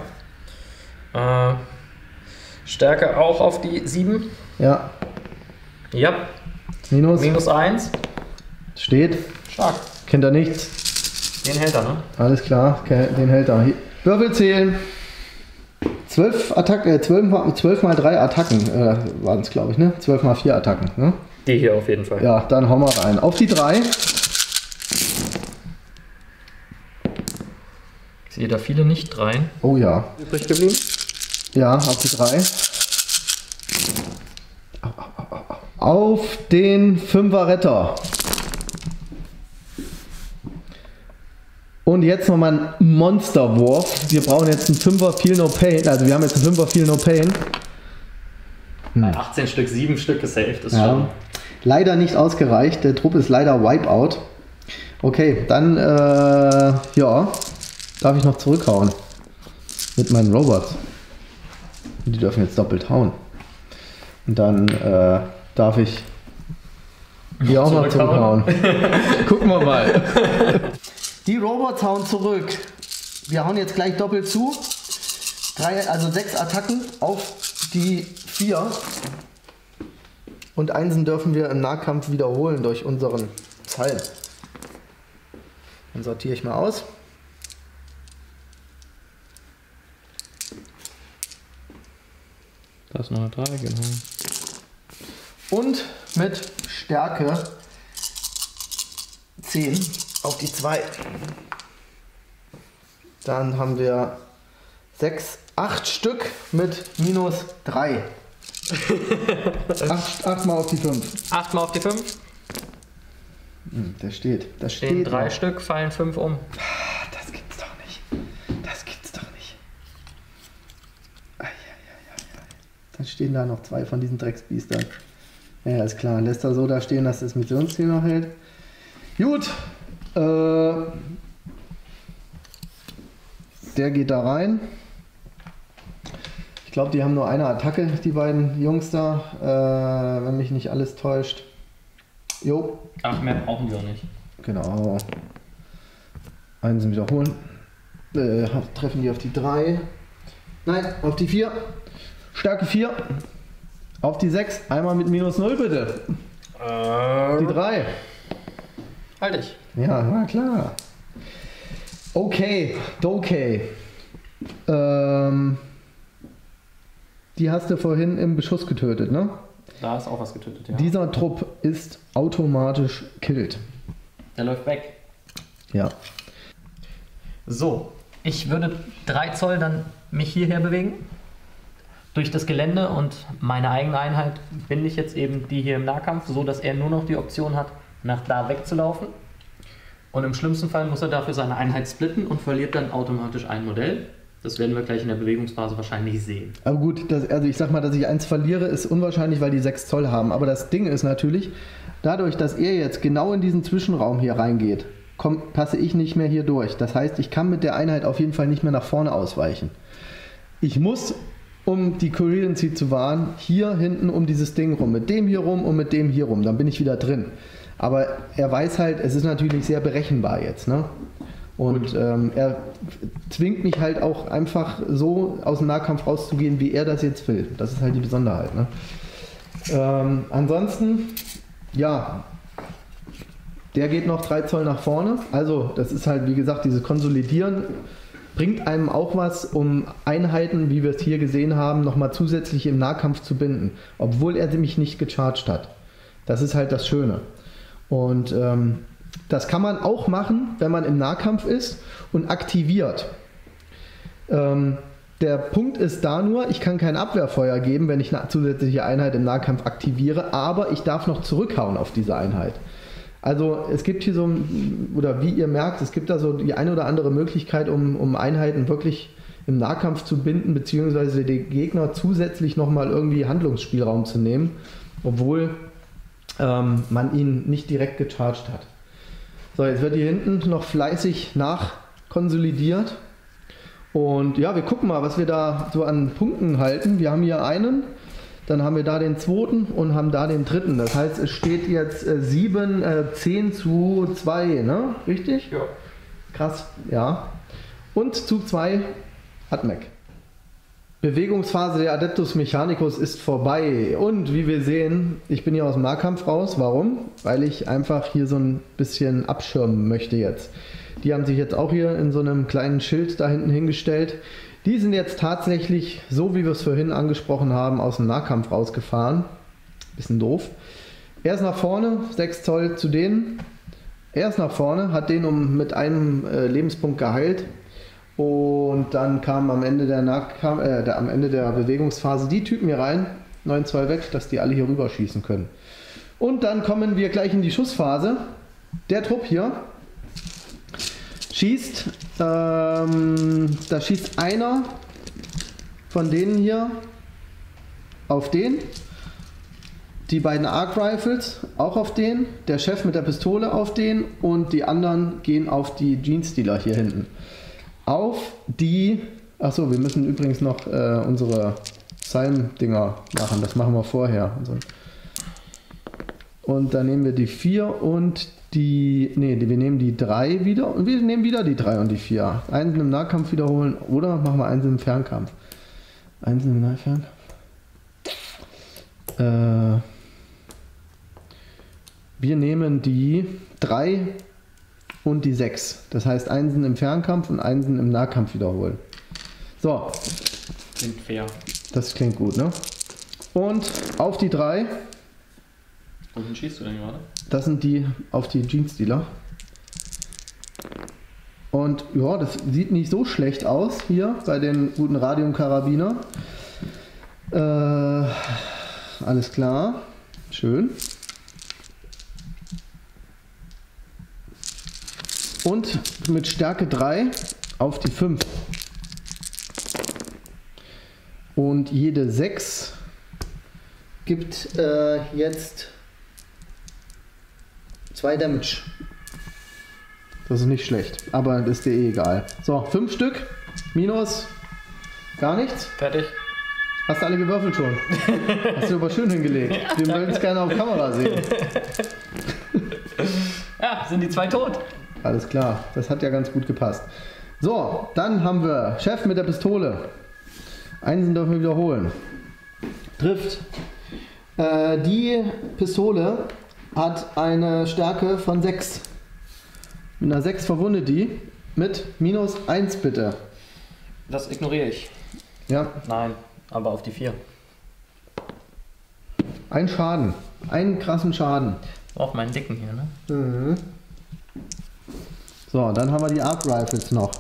Stärke auch auf die 7. Ja. Ja. Minus. Minus 1. Steht. Stark. Kennt er nichts. Den hält er, ne? Alles klar, den hält er. Würfel zählen. 12 Attacken, 12 mal 3 Attacken waren es, glaube ich, ne? 12 mal 4 Attacken, ne? Die hier auf jeden Fall. Ja, dann hauen wir rein. Auf die 3. Ich sehe da viele nicht rein. Oh ja. Übrig geblieben? Ja, auf die 3. Auf den 5er Retter. Und jetzt nochmal ein Monsterwurf. Wir brauchen jetzt einen 5er Feel No Pain. Also wir haben jetzt einen 5er Feel No Pain. 18 Stück, 7 Stück gesaved. Ist Ja. schon. Leider nicht ausgereicht. Der Trupp ist leider Wipeout. Okay, dann ja, darf ich noch zurückhauen. mit meinen Robots. Die dürfen jetzt doppelt hauen. Und dann darf ich die auch mal zurückhauen. Gucken wir mal. Die Robots hauen zurück. Wir hauen jetzt gleich doppelt zu. 6 Attacken auf die 4. Und Einsen dürfen wir im Nahkampf wiederholen durch unseren Psalm. Dann sortiere ich mal aus. Da ist noch eine 3, genau. Und mit Stärke 10 auf die 2. Dann haben wir 8 Stück mit minus 3. 8 mal auf die 5. 8 mal auf die 5. Der steht. Das steht. Den 3 Stück fallen 5 um. Das gibt's doch nicht. Das gibt's doch nicht. Dann stehen da noch 2 von diesen Drecksbiestern. Ja, ist klar. Lässt er so da stehen, dass das Missionsziel noch hält. Gut. Der geht da rein. Ich glaube, die haben nur eine Attacke, die beiden Jungs da, wenn mich nicht alles täuscht. Jo. Ach, mehr brauchen die auch nicht. Genau. Einsen wiederholen. Treffen die auf die 3. Nein, auf die 4. Stärke 4. Auf die 6. Einmal mit minus 0 bitte. Die 3. Halt dich. Ja, na klar. Okay, die hast du vorhin im Beschuss getötet, ne? Da ist auch was getötet, ja. Dieser Trupp ist automatisch killed. Der läuft weg. Ja. So, ich würde 3 Zoll dann mich hierher bewegen. Durch das Gelände und meine eigene Einheit bin ich jetzt eben die hier im Nahkampf, so dass er nur noch die Option hat, nach da wegzulaufen. Und im schlimmsten Fall muss er dafür seine Einheit splitten und verliert dann automatisch ein Modell. Das werden wir gleich in der Bewegungsphase wahrscheinlich sehen. Aber gut, also ich sag mal, dass ich 1 verliere, ist unwahrscheinlich, weil die 6 Zoll haben. Aber das Ding ist natürlich, dadurch, dass er jetzt genau in diesen Zwischenraum hier reingeht, passe ich nicht mehr hier durch. Das heißt, ich kann mit der Einheit auf jeden Fall nicht mehr nach vorne ausweichen. Ich muss, um die Coherency zu wahren, hier hinten um dieses Ding rum, mit dem hier rum und mit dem hier rum. Dann bin ich wieder drin. Aber er weiß halt, es ist natürlich sehr berechenbar jetzt, ne? Und er zwingt mich halt auch einfach so aus dem Nahkampf rauszugehen, wie er das jetzt will. Das ist halt die Besonderheit, ne? Ansonsten, ja, der geht noch 3 Zoll nach vorne. Also das ist halt, wie gesagt, dieses Konsolidieren bringt einem auch was, um Einheiten, wie wir es hier gesehen haben, nochmal zusätzlich im Nahkampf zu binden. Obwohl er mich nicht gecharged hat. Das ist halt das Schöne. Und das kann man auch machen, wenn man im Nahkampf ist und aktiviert. Der Punkt ist da nur, ich kann kein Abwehrfeuer geben, wenn ich eine zusätzliche Einheit im Nahkampf aktiviere, aber ich darf noch zurückhauen auf diese Einheit. Also es gibt hier so, oder wie ihr merkt, es gibt da so die eine oder andere Möglichkeit, um Einheiten wirklich im Nahkampf zu binden, beziehungsweise den Gegner zusätzlich nochmal irgendwie Handlungsspielraum zu nehmen, obwohl man ihn nicht direkt gecharged hat. So, jetzt wird hier hinten noch fleißig nachkonsolidiert. Und ja, wir gucken mal, was wir da so an Punkten halten. Wir haben hier einen, dann haben wir da den zweiten und haben da den dritten. Das heißt, es steht jetzt 10 zu 2, ne? Richtig? Ja. Krass, ja. Und Zug 2 hat Mac. Bewegungsphase der Adeptus Mechanicus ist vorbei. Und wie wir sehen, ich bin hier aus dem Nahkampf raus. Warum? Weil ich einfach hier so ein bisschen abschirmen möchte jetzt. Die haben sich jetzt auch hier in so einem kleinen Schild da hinten hingestellt. Die sind jetzt tatsächlich, so wie wir es vorhin angesprochen haben, aus dem Nahkampf rausgefahren. Bisschen doof. Er ist nach vorne, 6 Zoll zu denen. Er ist nach vorne, hat den mit einem Lebenspunkt geheilt. Und dann kamen am Ende der Bewegungsphase die Typen hier rein, 9 Zoll weg, dass die alle hier rüber schießen können. Und dann kommen wir gleich in die Schussphase. Der Trupp hier schießt, da schießt einer von denen hier auf den, die beiden Arc Rifles auch auf den, der Chef mit der Pistole auf den und die anderen gehen auf die Genestealer hier hinten. Auf die Achso, wir müssen übrigens noch unsere Psalm-Dinger machen. Das machen wir vorher. Und dann nehmen wir die 4 und wir nehmen die 3 wieder. Und wir nehmen wieder die 3 und die 4. Einzeln im Nahkampf wiederholen oder machen wir einzeln im Fernkampf. Einzeln im Nahkampf. Wir nehmen die 3 und die 6. Das heißt, einzeln im Fernkampf und einzeln im Nahkampf wiederholen. So. Klingt fair. Das klingt gut, ne? Und auf die 3. Wohin schießt du denn gerade? Das sind die auf die Jeans-Dealer. Und ja, das sieht nicht so schlecht aus hier bei den guten Radium-Karabiner. Alles klar. Schön. Und mit Stärke 3 auf die 5. Und jede 6 gibt jetzt 2 Damage. Das ist nicht schlecht, aber das ist dir eh egal. So, 5 Stück. Minus gar nichts. Fertig. Hast du alle gewürfelt schon? Hast du aber schön hingelegt. Wir wollen es gerne auf Kamera sehen. Ja, sind die 2 tot. Alles klar, das hat ja ganz gut gepasst. So, dann haben wir Chef mit der Pistole. Einsen dürfen wir wiederholen. Trifft. Die Pistole hat eine Stärke von 6. Mit einer 6 verwundet die. Mit minus 1 bitte. Das ignoriere ich. Ja. Nein, aber auf die 4. Ein Schaden. Einen krassen Schaden. Auf meinen dicken hier, ne? Mhm. So, dann haben wir die Arc Rifles noch.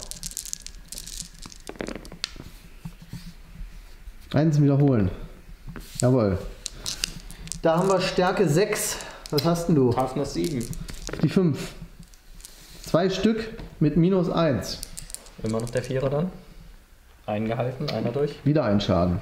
Eins wiederholen. Jawohl. Da haben wir Stärke 6. Was hast denn du? Toughness 7. Die 5. 2 Stück mit minus 1. Immer noch der 4er dann. Eingehalten, einer durch. Wieder ein Schaden.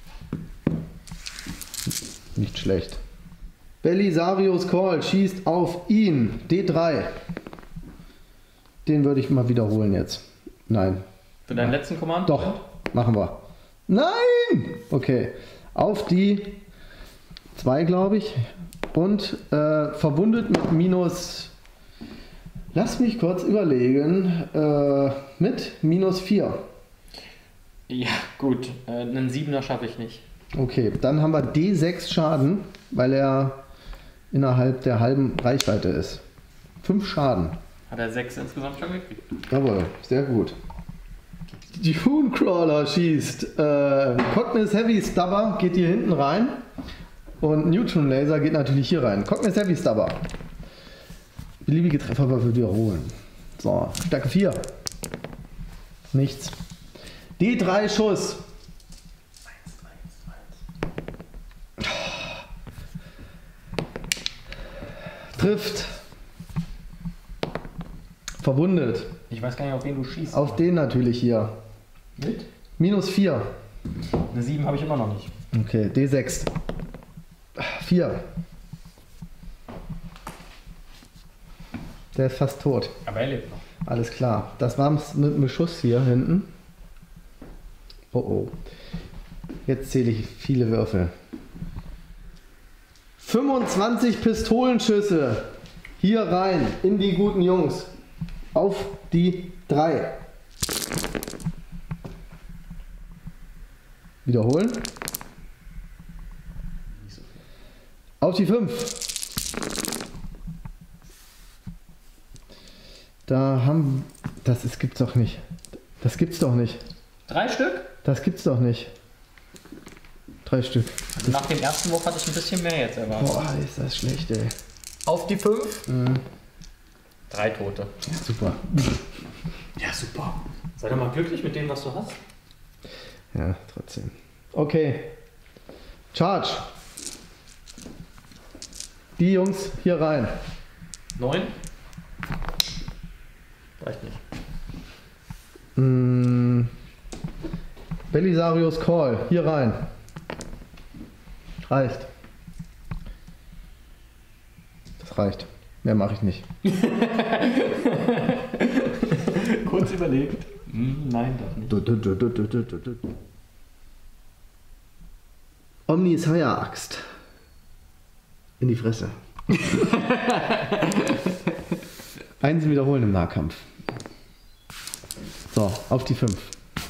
Nicht schlecht. Belisarius Call schießt auf ihn. D3. Den würde ich mal wiederholen jetzt. Nein. Für deinen letzten Command? Doch, machen wir. Nein! Okay. Auf die 2, glaube ich. Und verwundet mit minus... Lass mich kurz überlegen. Mit minus 4. Ja, gut. Einen 7er schaffe ich nicht. Okay, dann haben wir D6 Schaden, weil er innerhalb der halben Reichweite ist. 5 Schaden. Hat er 6 insgesamt schon gekriegt? Jawohl, sehr gut. Dunecrawler schießt. Cognis Heavy Stubber geht hier hinten rein. Und Neutron Laser geht natürlich hier rein. Cognis Heavy Stubber. Beliebige Trefferwürfel wiederholen. So, Stärke 4. Nichts. D3 Schuss. Trifft. Verwundet. Ich weiß gar nicht, auf wen du schießt. Auf den natürlich hier. Mit? Minus 4. Eine 7 habe ich immer noch nicht. Okay, D6. 4. Der ist fast tot. Aber er lebt noch. Alles klar. Das war's mit einem Schuss hier hinten. Oh oh. Jetzt zähle ich viele Würfel. 25 Pistolenschüsse. Hier rein. In die guten Jungs. Auf die 3. Wiederholen. Auf die 5. Da haben... gibt's doch nicht. Das gibt's doch nicht. 3 Stück? Das gibt's doch nicht. 3 Stück. Also nach dem ersten Wurf hatte ich ein bisschen mehr jetzt erwartet. Boah, ist das schlecht, ey. Auf die 5. 3 Tote. Ja, super. Ja, super. Sei doch mal glücklich mit dem, was du hast. Ja, trotzdem. Okay. Charge. Die Jungs hier rein. 9? Reicht nicht. Belisarius Call. Hier rein. Reicht. Das reicht. Mehr mache ich nicht. Kurz überlegt. Nein, doch nicht. Omnis Heuer-Axt. In die Fresse. Einsen wiederholen im Nahkampf. So, auf die 5.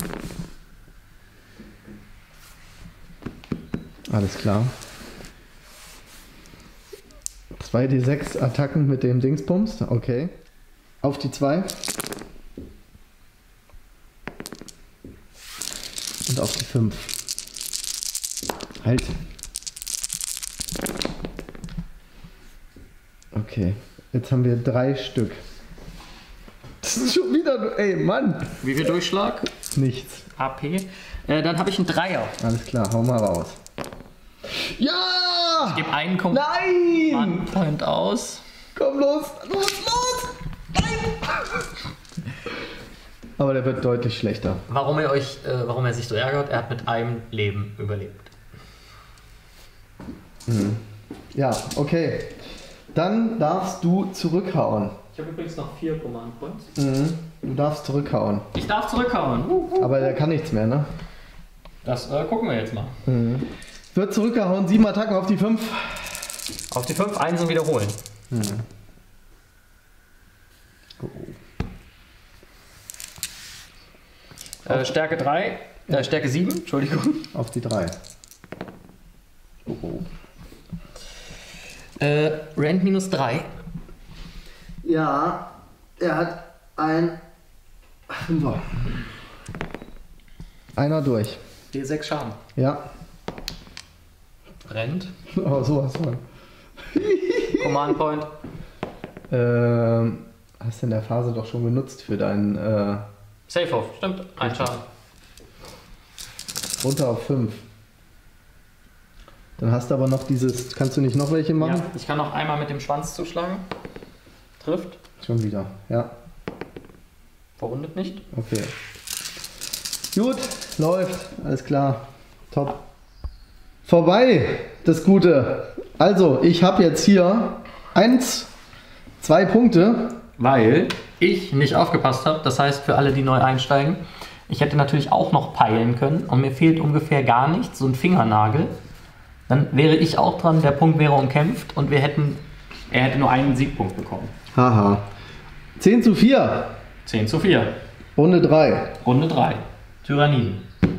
Alles klar. 2d6 Attacken mit dem Dingsbums. Okay. Auf die 2. Und auf die 5. Halt. Okay. Jetzt haben wir 3 Stück. Das ist schon wieder... Ey, Mann! Wie viel Durchschlag? Nichts. AP. Dann habe ich einen Dreier. Alles klar, hau mal raus. Ja! Ich gebe einen Nein! Point aus. Komm los! Los! Nein! Aber der wird deutlich schlechter. Warum er sich so ärgert? Er hat mit einem Leben überlebt. Ja, okay. Dann darfst du zurückhauen. Ich habe übrigens noch 4 Command Points. Du darfst zurückhauen. Ich darf zurückhauen. Aber der kann nichts mehr, ne? Das gucken wir jetzt mal. Wird zurückgehauen, 7 Attacken auf die 5. Auf die 5 Einsen wiederholen. Stärke 3, Stärke 7, Entschuldigung. Auf die 3. Rand minus 3. Ja, er hat ein 5er. Einer durch. D6 Schaden. Ja. Rand. Oh, sowas von. Command Point. Hast du in der Phase doch schon genutzt für deinen... Safe Off, stimmt. Ein Schaden. Runter auf 5. Dann hast du aber noch dieses... Kannst du nicht noch welche machen? Ja, ich kann noch einmal mit dem Schwanz zuschlagen. Trifft. Schon wieder, ja. Verwundet nicht. Okay. Gut, läuft. Alles klar. Top. Vorbei, das Gute. Also, ich habe jetzt hier 2 Punkte. Weil ich nicht aufgepasst habe. Das heißt, für alle, die neu einsteigen, ich hätte natürlich auch noch peilen können und mir fehlt ungefähr gar nichts, so ein Fingernagel. Dann wäre ich auch dran, der Punkt wäre umkämpft und er hätte nur einen Siegpunkt bekommen. Haha. 10:4. 10:4. Runde 3. Runde 3. Tyranniden.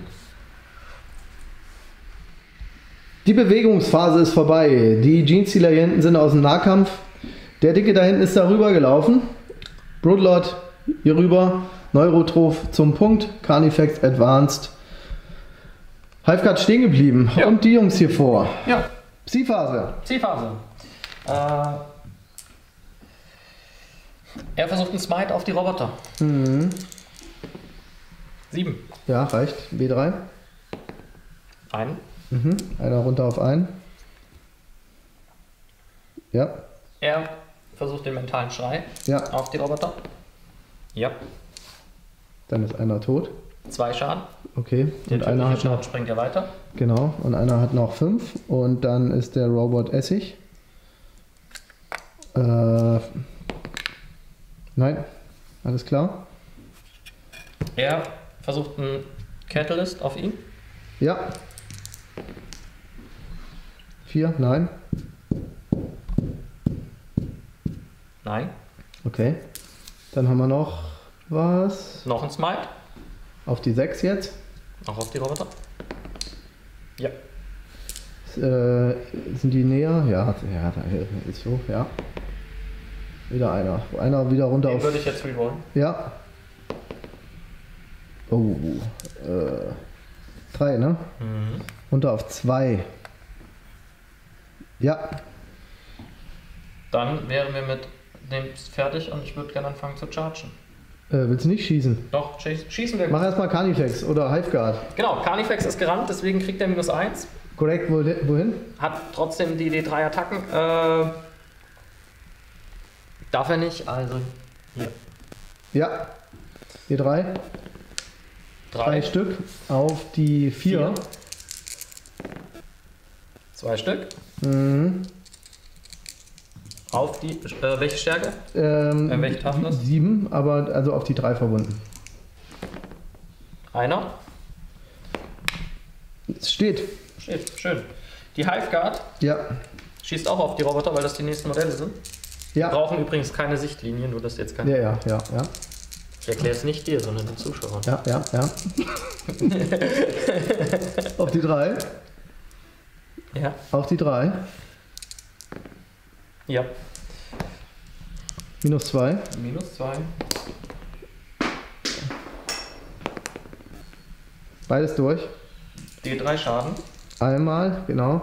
Die Bewegungsphase ist vorbei. Die Jeans-Stealer hier hinten sind aus dem Nahkampf. Der Dicke da hinten ist da rüber gelaufen. Broodlord hier rüber. Neurotroph zum Punkt. Carnifex Advanced. Hiveguard stehen geblieben. Ja. Und die Jungs hier vor. Ja. Psi-Phase. Zielphase. Er versucht einen Smite auf die Roboter. 7. Ja, reicht. B3. Ein. Einer runter auf 1. Ja. Er versucht den mentalen Schrei Ja. auf die Roboter. Ja. Dann ist einer tot. 2 Schaden. Okay. Der Und einer tödliche hat Schaden noch... springt ja weiter. Genau. Und einer hat noch 5. Und dann ist der Robot Essig. Nein. Alles klar. Er versucht einen Catalyst auf ihn. Ja. 4. Nein. Nein. Okay. Dann haben wir noch was. Noch ein Smite. Auf die 6 jetzt. Auch auf die Roboter. Ja. Sind die näher? Ja, da ist so, ja. Wieder einer. Einer wieder runter Den auf... würde ich jetzt rerollen. Ja. Oh. 3, ne? Runter auf 2. Ja. Dann wären wir mit dem fertig und ich würde gerne anfangen zu chargen. Willst du nicht schießen? Doch, schießen wir. Mach erstmal Carnifex oder Hiveguard. Genau, Carnifex ist gerannt, deswegen kriegt er -1. Korrekt, wohin? Hat trotzdem die D3 Attacken. Darf er nicht, also hier. Ja. Die 3. 3 Stück auf die 4. 2 Stück. Mhm. Auf die, welche Stärke? Welche Toughness? 7, aber also auf die 3 verbunden. Einer. Es steht. Steht, schön. Die Hiveguard Ja. schießt auch auf die Roboter, weil das die nächsten Modelle sind. Ja. Wir brauchen übrigens keine Sichtlinien, nur dass jetzt keine. Ja. Ich erkläre es nicht dir, sondern den Zuschauern. Ja. Auf die 3. Ja. Auf die 3. Ja. Minus 2. Minus 2. Beides durch. D3 Schaden. Einmal, genau.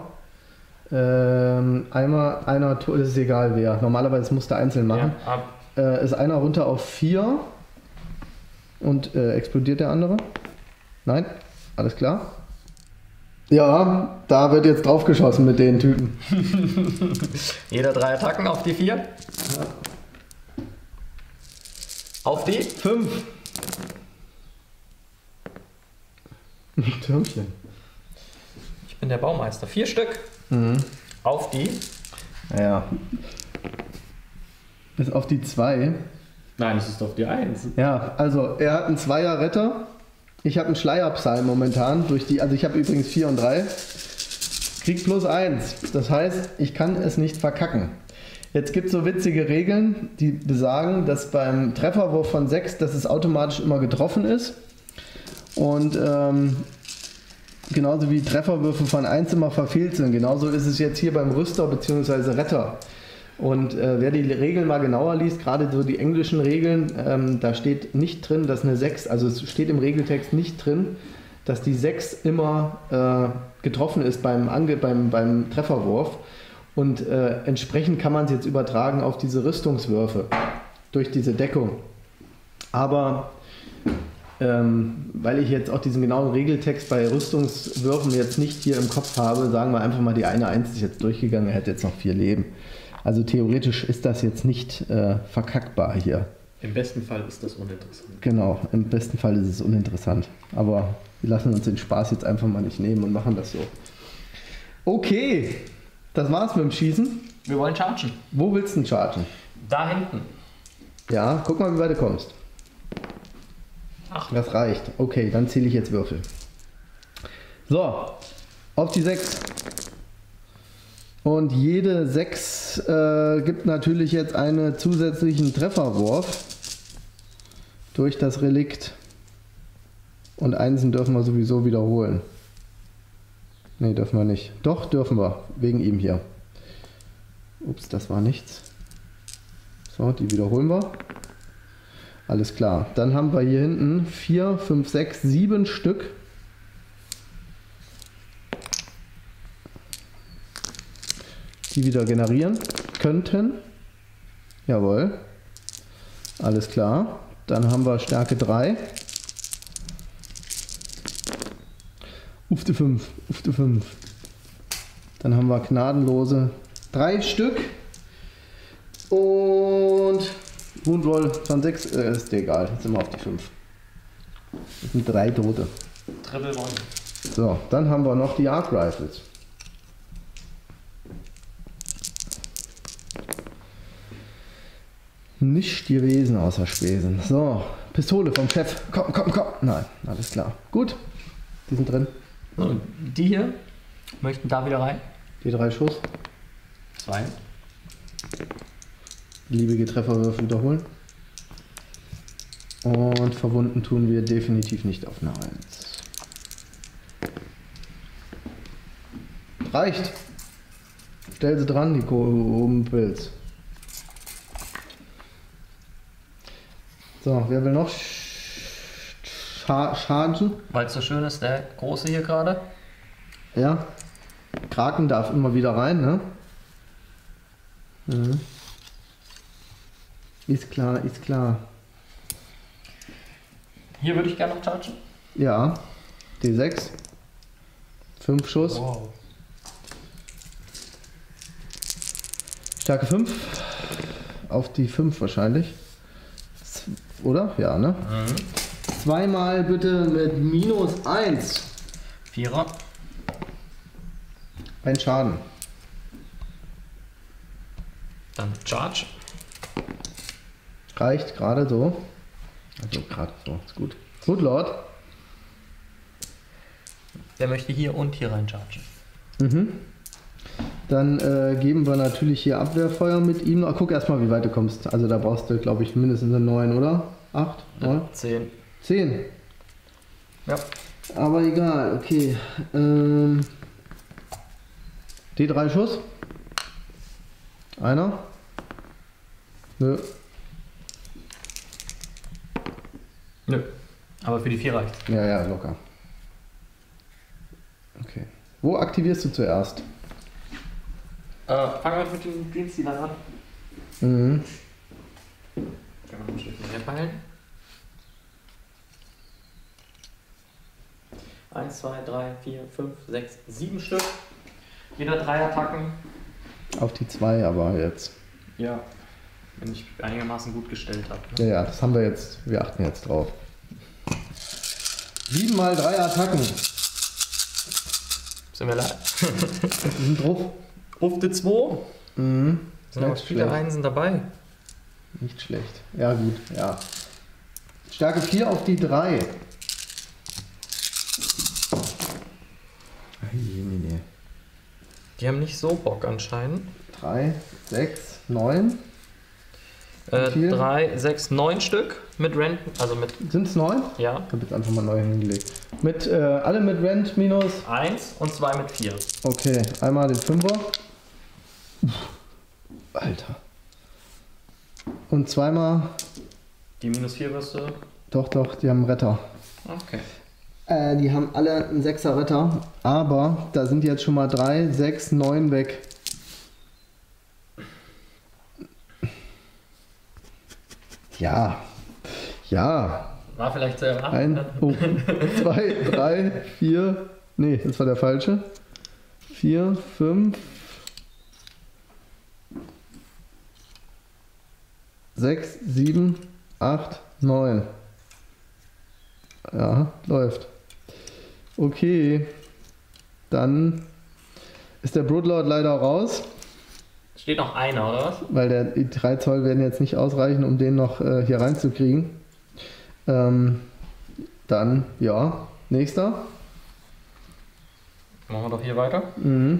Einmal einer, das ist egal wer. Normalerweise musst du einzeln machen. Ja, Ist einer runter auf 4 und explodiert der andere? Nein? Alles klar? Ja, da wird jetzt drauf geschossen mit den Typen. Jeder 3 Attacken auf die 4. Ja. Auf die 5. Türmchen. Ich bin der Baumeister. 4 Stück. Auf die. Ja. Ist auf die 2. Nein, es ist auf die 1. Ja, also er hat einen Zweier-Retter. Ich habe einen Schleierpsalm momentan. Also ich habe übrigens 4 und 3. Krieg plus 1. Das heißt, ich kann es nicht verkacken. Jetzt gibt es so witzige Regeln, die besagen, dass beim Trefferwurf von 6, dass es automatisch immer getroffen ist. Und genauso wie Trefferwürfe von 1 immer verfehlt sind. Genauso ist es jetzt hier beim Rüster bzw. Retter. Und wer die Regeln mal genauer liest, gerade so die englischen Regeln, da steht nicht drin, dass eine 6, also es steht im Regeltext nicht drin, dass die 6 immer getroffen ist beim Trefferwurf. Und entsprechend kann man es jetzt übertragen auf diese Rüstungswürfe durch diese Deckung. Aber weil ich jetzt auch diesen genauen Regeltext bei Rüstungswürfen jetzt nicht hier im Kopf habe, sagen wir einfach mal, die eine 1 ist jetzt durchgegangen, er hat jetzt noch 4 Leben. Also theoretisch ist das jetzt nicht verkackbar hier. Im besten Fall ist das uninteressant. Genau, im besten Fall ist es uninteressant. Aber wir lassen uns den Spaß jetzt einfach mal nicht nehmen und machen das so. Okay, das war's mit dem Schießen. Wir wollen chargen. Wo willst du denn chargen? Da hinten. Ja, guck mal, wie weit du kommst. 8. Das reicht. Okay, dann zähle ich jetzt Würfel. So, auf die 6. Und jede 6 gibt natürlich jetzt einen zusätzlichen Trefferwurf durch das Relikt. Und Einsen dürfen wir sowieso wiederholen. Ne, dürfen wir nicht. Doch, dürfen wir. Wegen ihm hier. Ups, das war nichts. So, die wiederholen wir. Alles klar. Dann haben wir hier hinten 4, 5, 6, 7 Stück. Die wieder generieren könnten. Jawohl. Alles klar. Dann haben wir Stärke 3. Ufte 5. Ufte 5. Dann haben wir gnadenlose 3 Stück. Und Woundroll von 6 ist dir egal. Jetzt sind wir auf die 5. Das sind 3 Tote. Triple One. So, dann haben wir noch die Arc Rifles. Nicht gewesen außer Spesen. So, Pistole vom Chef. Komm. Nein, alles klar. Gut, die sind drin. Und die hier möchten da wieder rein. Die 3 Schuss. 2. Beliebige Trefferwürfe wiederholen. Und verwunden tun wir definitiv nicht auf eine 1. Reicht. Stell sie dran, die Kumpels. So, wer will noch chargen? Weil es so schön ist, der Große hier gerade. Ja. Kraken darf immer wieder rein, ne? Mhm. Ist klar, ist klar. Hier würde ich gerne noch chargen. Ja. D6. 5 Schuss. Wow. Stärke 5. Auf die 5 wahrscheinlich. Oder? Ja, ne? Mhm. Zweimal bitte mit minus 1. 4er. Ein Schaden. Dann Charge. Reicht gerade so. Also gerade so, ist gut. Gut, Lord. Der möchte hier und hier reinchargen. Mhm. Dann geben wir natürlich hier Abwehrfeuer mit ihm. Guck erstmal, wie weit du kommst. Also da brauchst du, glaube ich, mindestens eine 9, oder? 8? 9? 10. 10. Ja. Aber egal, okay. D3 Schuss. Einer. Nö. Nö. Aber für die 4 reicht. Ja, ja, locker. Okay. Wo aktivierst du zuerst? Fangen wir mit den Greenstealern an. Mhm. Können wir noch ein Stückchen mehr peilen. 1, 2, 3, 4, 5, 6, 7 Stück. Jeder 3 Attacken. Auf die 2 aber jetzt. Ja. Wenn ich einigermaßen gut gestellt habe. Ja, ja, das haben wir jetzt. Wir achten jetzt drauf. 7 mal 3 Attacken. Sind wir leid? Die sind drauf. Rufte 2. Mhm. Sind aber viele Einsen dabei. Nicht schlecht. Ja, gut, ja. Stärke 4 auf die 3. Nee. Die haben nicht so Bock anscheinend. 3, 6, 9. 3, 6, 9 Stück mit Rent, also mit. Sind es 9? Ja. Ich habe jetzt einfach mal neu hingelegt. Mit, alle mit Rent minus. 1 und 2 mit 4. Okay, einmal den 5er. Alter. Und zweimal. Die minus 4 wirst du. Doch, die haben einen Retter. Okay. Die haben alle einen 6er Retter. Aber da sind jetzt schon mal 3, 6, 9 weg. Ja. Ja. War vielleicht zu erwarten. 2, 3, 4. Nee, das war der falsche. 4, 5. 6, 7, 8, 9. Ja, läuft. Okay. Dann ist der Broodlord leider raus. Steht noch einer, oder was? Weil die 3 Zoll werden jetzt nicht ausreichen, um den noch hier reinzukriegen. Dann, ja, nächster. Machen wir doch hier weiter. Mhm.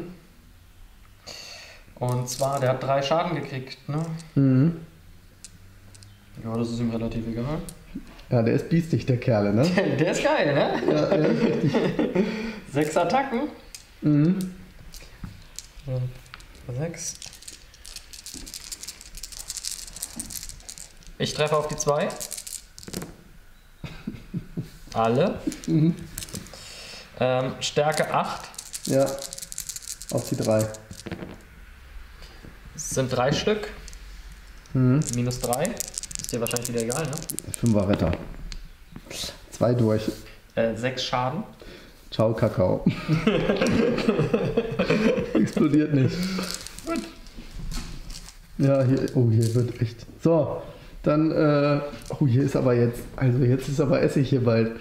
Und zwar, der hat 3 Schaden gekriegt, ne? Mhm. Ja, das ist ihm relativ egal. Ja, der ist biestig, der Kerle, ne? Der ist geil, ne? Ja, ist richtig. 6 Attacken. Mhm. 6. Ich treffe auf die 2. Alle. Mhm. Stärke 8. Ja, auf die 3. Das sind 3 Stück. Mhm. Minus 3. Ist dir wahrscheinlich wieder egal, ne? 5er Retter. 2 durch. 6 Schaden. Ciao, Kakao. Explodiert nicht. Gut. Ja, hier, oh, hier wird echt. So, dann, oh, hier ist aber jetzt, also jetzt ist aber Essig hier bald.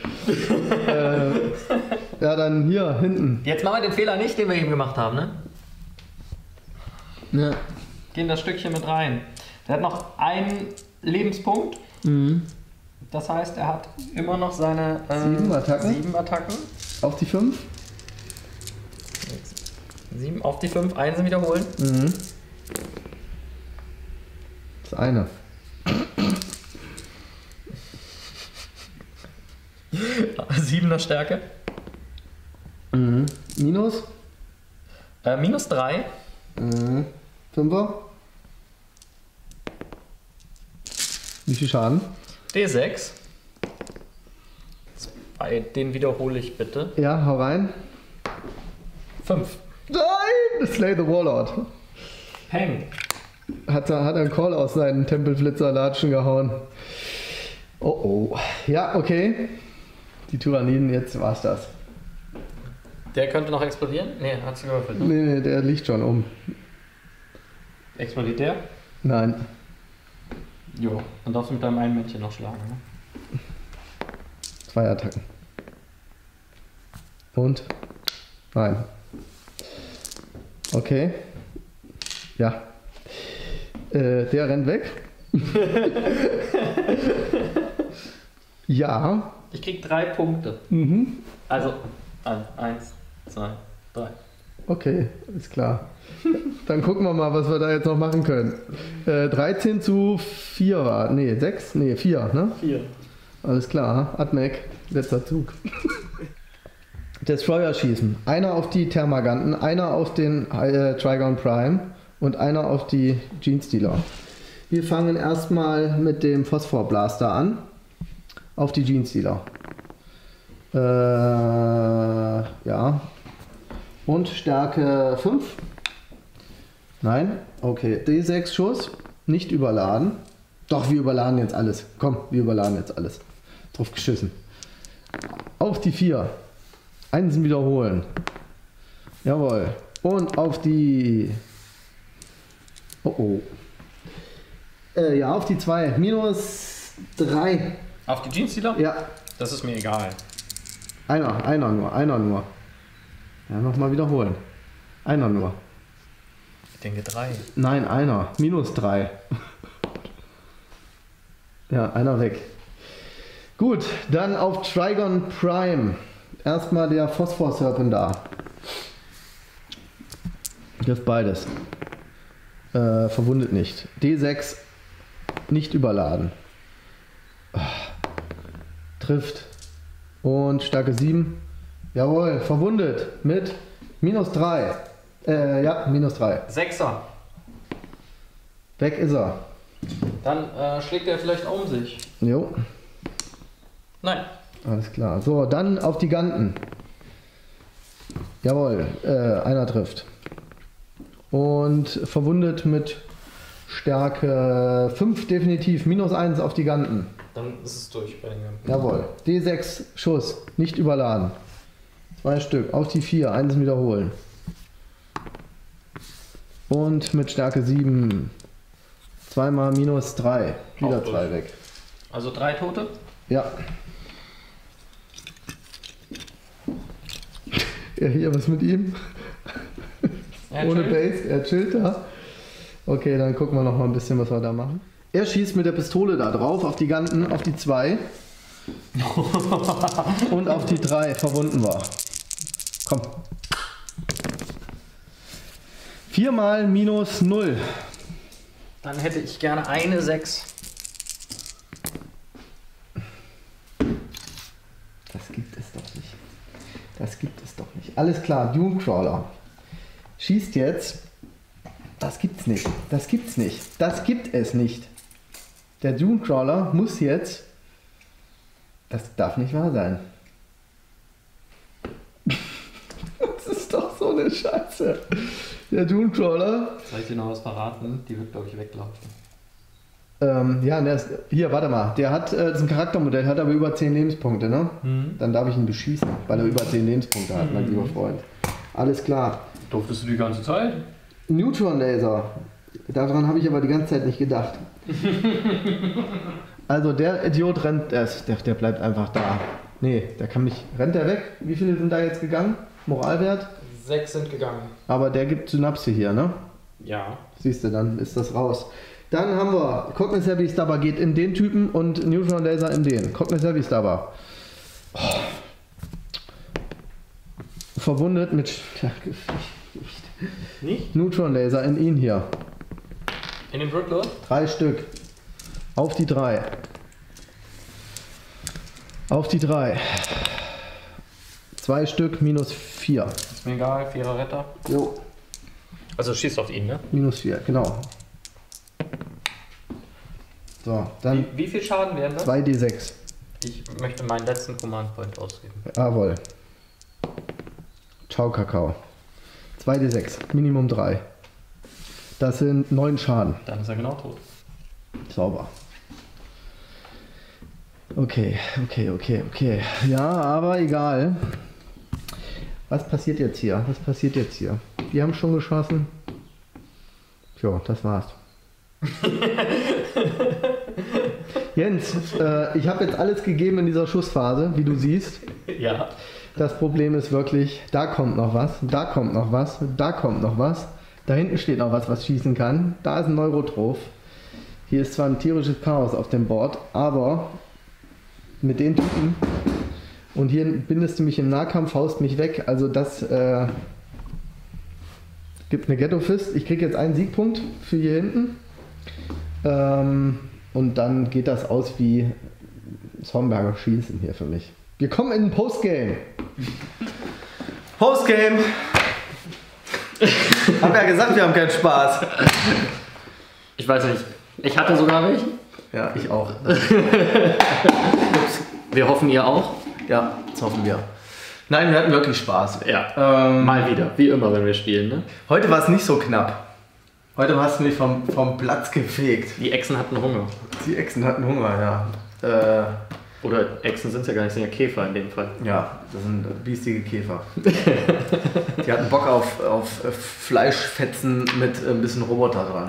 Ja, dann hier, hinten. Jetzt machen wir den Fehler nicht, den wir eben gemacht haben, ne? Ja. Gehen das Stückchen mit rein. Der hat noch einen Lebenspunkt. Mhm. Das heißt, er hat immer noch seine 7 Attacken. 7 Attacken. Auf die 5. 7 auf die 5, Einsen wiederholen. Mhm. Das eine. 7er Stärke. Mhm. Minus. Minus 3. 5er. Wie viel Schaden? D6. Den wiederhole ich bitte. Ja, hau rein. 5. Nein! Slay the Warlord. Peng. Hat er einen Call aus seinen Tempelflitzerlatschen gehauen. Oh oh. Ja, okay. Die Tyranniden, jetzt war's das. Der könnte noch explodieren? Ne, hat sie gewürfelt. Ne? Nee, der liegt schon um. Explodiert der? Nein. Jo, dann darfst du mit deinem einen Männchen noch schlagen. Ne? 2 Attacken. Und? Nein. Okay. Ja. Der rennt weg. Ja. Ich krieg 3 Punkte. Mhm. Also Also 1, 2, 3. Okay, ist klar. Dann gucken wir mal, was wir da jetzt noch machen können. 13 zu 4 war. Nee, 6? Nee, 4, ne? 4. Alles klar, Admec, letzter Zug. Destroyer schießen. Einer auf die Termaganten, einer auf den Trigon Prime und einer auf die Genestealer. Wir fangen erstmal mit dem Phosphor Blaster an. Auf die Genestealer. Ja. Und Stärke 5. Nein. Okay. D6 Schuss. Nicht überladen. Doch, wir überladen jetzt alles. Komm, wir überladen jetzt alles. Drauf geschissen. Auf die 4. Einsen wiederholen. Jawohl. Und auf die... Oh oh. Ja, auf die 2. Minus 3. Auf die Genestealer? Ja. Das ist mir egal. Einer nur. Ja, nochmal wiederholen. Einer nur. Ich denke 3. Nein, einer. Minus 3. Ja, einer weg. Gut, dann auf Trigon Prime. Erstmal der Phosphor Serpendar. Trifft beides. Verwundet nicht. D6 nicht überladen. Trifft. Und Stärke 7. Jawohl, verwundet mit minus 3. Ja, minus 3. 6er. Weg ist er. Dann schlägt er vielleicht um sich. Jo, Nein. alles klar. So, dann auf die Ganten. Jawohl, einer trifft. Und verwundet mit Stärke 5 definitiv. Minus 1 auf die Ganten. Dann ist es durch bei den Ganzen. Jawohl. D6 Schuss, nicht überladen. 2 Stück. Auf die 4, eins wiederholen. Und mit Stärke 7 zweimal minus 3. Wieder 2 weg. Also 3 Tote? Ja. Ja, hier, was mit ihm? Ohne Base, er chillt da. Okay, dann gucken wir noch mal ein bisschen, was wir da machen. Er schießt mit der Pistole da drauf, auf die Ganten, auf die 2. Und auf die 3 verwunden war. Komm. 4 mal minus 0. Dann hätte ich gerne eine 6. Das gibt es doch nicht. Das gibt es doch nicht. Alles klar, Dune Crawler. Schießt jetzt. Das gibt's nicht. Das gibt's nicht. Das gibt es nicht. Der Dune Crawler muss jetzt. Das darf nicht wahr sein. Das ist doch so eine Scheiße. Der Dune Crawler. Soll ich dir noch was verraten? Die wird, glaube ich, weglaufen. Ja, der ist, hier, warte mal. Der hat, das ist ein Charaktermodell, hat aber über 10 Lebenspunkte, ne? Dann darf ich ihn beschießen, weil er über 10 Lebenspunkte hat, mein lieber Freund. Alles klar. Durftest du die ganze Zeit? Neutron Laser. Daran habe ich aber die ganze Zeit nicht gedacht. Also der Idiot rennt, der bleibt einfach da. Nee, der kann mich. Rennt der weg? Wie viele sind da jetzt gegangen? Moralwert? 6 sind gegangen. Aber der gibt Synapse hier, ne? Ja. Siehst du, dann ist das raus. Dann haben wir Cognitive Stabber geht in den Typen und Neutron Laser in den. Cognitive Stabber. Oh. Verwundet mit Stärke. Nicht? Neutron Laser in ihn hier. In den Brooklord? 3 Stück. Auf die 3. Auf die 3. 2 Stück minus 4. Ist mir egal, 4er Retter. Jo. Also schießt auf ihn, ne? Minus 4, genau. So, dann Wie viel Schaden wären das? 2d6. Ich möchte meinen letzten Command Point ausgeben. Jawohl. Ciao, Kakao. 2d6. Minimum 3. Das sind 9 Schaden. Dann ist er genau tot. Sauber. Okay. Ja, aber egal. Was passiert jetzt hier? Die haben schon geschossen. Jo, das war's. Jens, ich habe jetzt alles gegeben in dieser Schussphase, wie du siehst. Ja. Das Problem ist wirklich, da kommt noch was, da kommt noch was, da kommt noch was. Da hinten steht noch was schießen kann. Da ist ein Neurotroph. Hier ist zwar ein tierisches Chaos auf dem Board, aber mit den Typen Und hier bindest du mich im Nahkampf, haust mich weg. Also das gibt eine Ghetto Fist. Ich kriege jetzt einen Siegpunkt für hier hinten. Und dann geht das aus wie das Homberger Schießen hier für mich. Wir kommen in den Postgame. Postgame! Hab ja gesagt, wir haben keinen Spaß. Ich weiß nicht. Ich hatte sogar welche. Ja, ich auch. Wir hoffen, ihr auch. Ja, das hoffen wir. Nein, wir hatten wirklich Spaß. Ja. Mal wieder. Wie immer, wenn wir spielen. Ne? Heute war es nicht so knapp. Heute hast du mich vom Platz gefegt. Die Echsen hatten Hunger. Die Echsen hatten Hunger, ja. Oder Echsen sind es ja gar nicht, sind ja Käfer in dem Fall. Ja, das sind biestige Käfer. Die hatten Bock auf Fleischfetzen mit ein bisschen Roboter dran.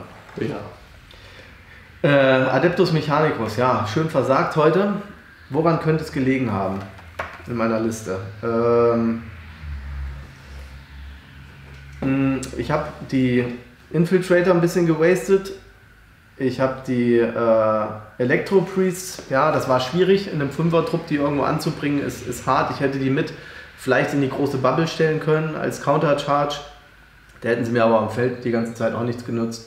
Ja. Adeptus Mechanicus, ja, schön versagt heute. Woran könnte es gelegen haben in meiner Liste? Ich habe die Infiltrator ein bisschen gewastet. Ich habe die Elektro-Priests, ja, das war schwierig, in einem 5er-Trupp die irgendwo anzubringen, ist hart. Ich hätte die mit vielleicht in die große Bubble stellen können als Counter-Charge. Da hätten sie mir aber am Feld die ganze Zeit auch nichts genutzt.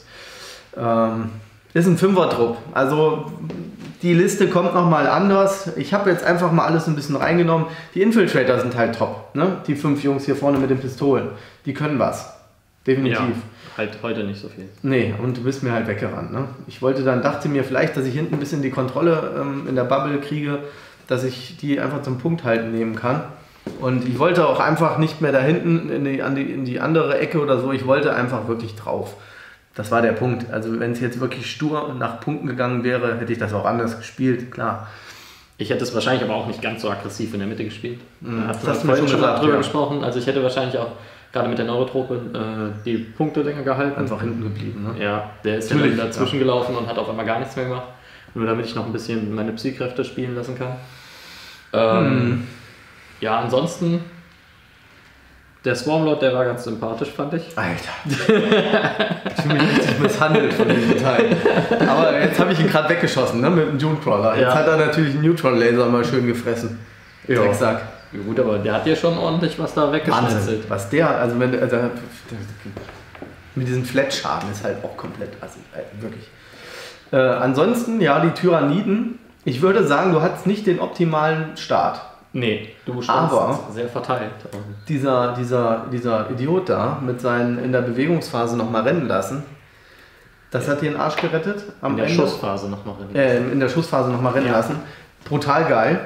Ist ein 5er-Trupp, also die Liste kommt nochmal anders. Ich habe jetzt einfach mal alles ein bisschen reingenommen. Die Infiltrator sind halt top, ne? Die 5 Jungs hier vorne mit den Pistolen, die können was, definitiv. Ja. Halt heute nicht so viel. Nee, und du bist mir halt weggerannt. Ne? Ich dachte mir vielleicht, dass ich hinten ein bisschen die Kontrolle in der Bubble kriege, dass ich die einfach zum Punkt halten nehmen kann. Und ich wollte auch einfach nicht mehr da hinten in die andere Ecke oder so, ich wollte einfach wirklich drauf. Das war der Punkt. Also wenn es jetzt wirklich stur nach Punkten gegangen wäre, hätte ich das auch anders gespielt, klar. Ich hätte es wahrscheinlich aber auch nicht ganz so aggressiv in der Mitte gespielt. Das hast du mir schon gesagt, drüber gesprochen. Also ich hätte wahrscheinlich auch gerade mit der Neurotrope die Punkte länger gehalten. Einfach hinten geblieben, ne? Ja, der ist natürlich ja dann dazwischen gelaufen und hat auf einmal gar nichts mehr gemacht. Nur damit ich noch ein bisschen meine Psy-Kräfte spielen lassen kann. Ja, ansonsten, der Swarmlord, der war ganz sympathisch, fand ich. Alter. Ich fühle mich richtig misshandelt von diesem Teil. Aber jetzt habe ich ihn gerade weggeschossen, ne, mit dem Dune Crawler. Jetzt hat er natürlich einen Neutron Laser mal schön gefressen. Ja. Drecksack. Ja, gut, aber der hat ja schon ordentlich was da weggeschnetzelt. Was der, also wenn mit diesen Flatschaden ist halt auch komplett, also wirklich. Ansonsten, ja, die Tyranniden, ich würde sagen, du hattest nicht den optimalen Start. Nee, du standst sehr verteilt. Dieser Idiot da mit seinen in der Bewegungsphase nochmal rennen lassen, das hat dir den Arsch gerettet. In der Schussphase nochmal rennen lassen. In der Schussphase nochmal rennen lassen. Brutal geil.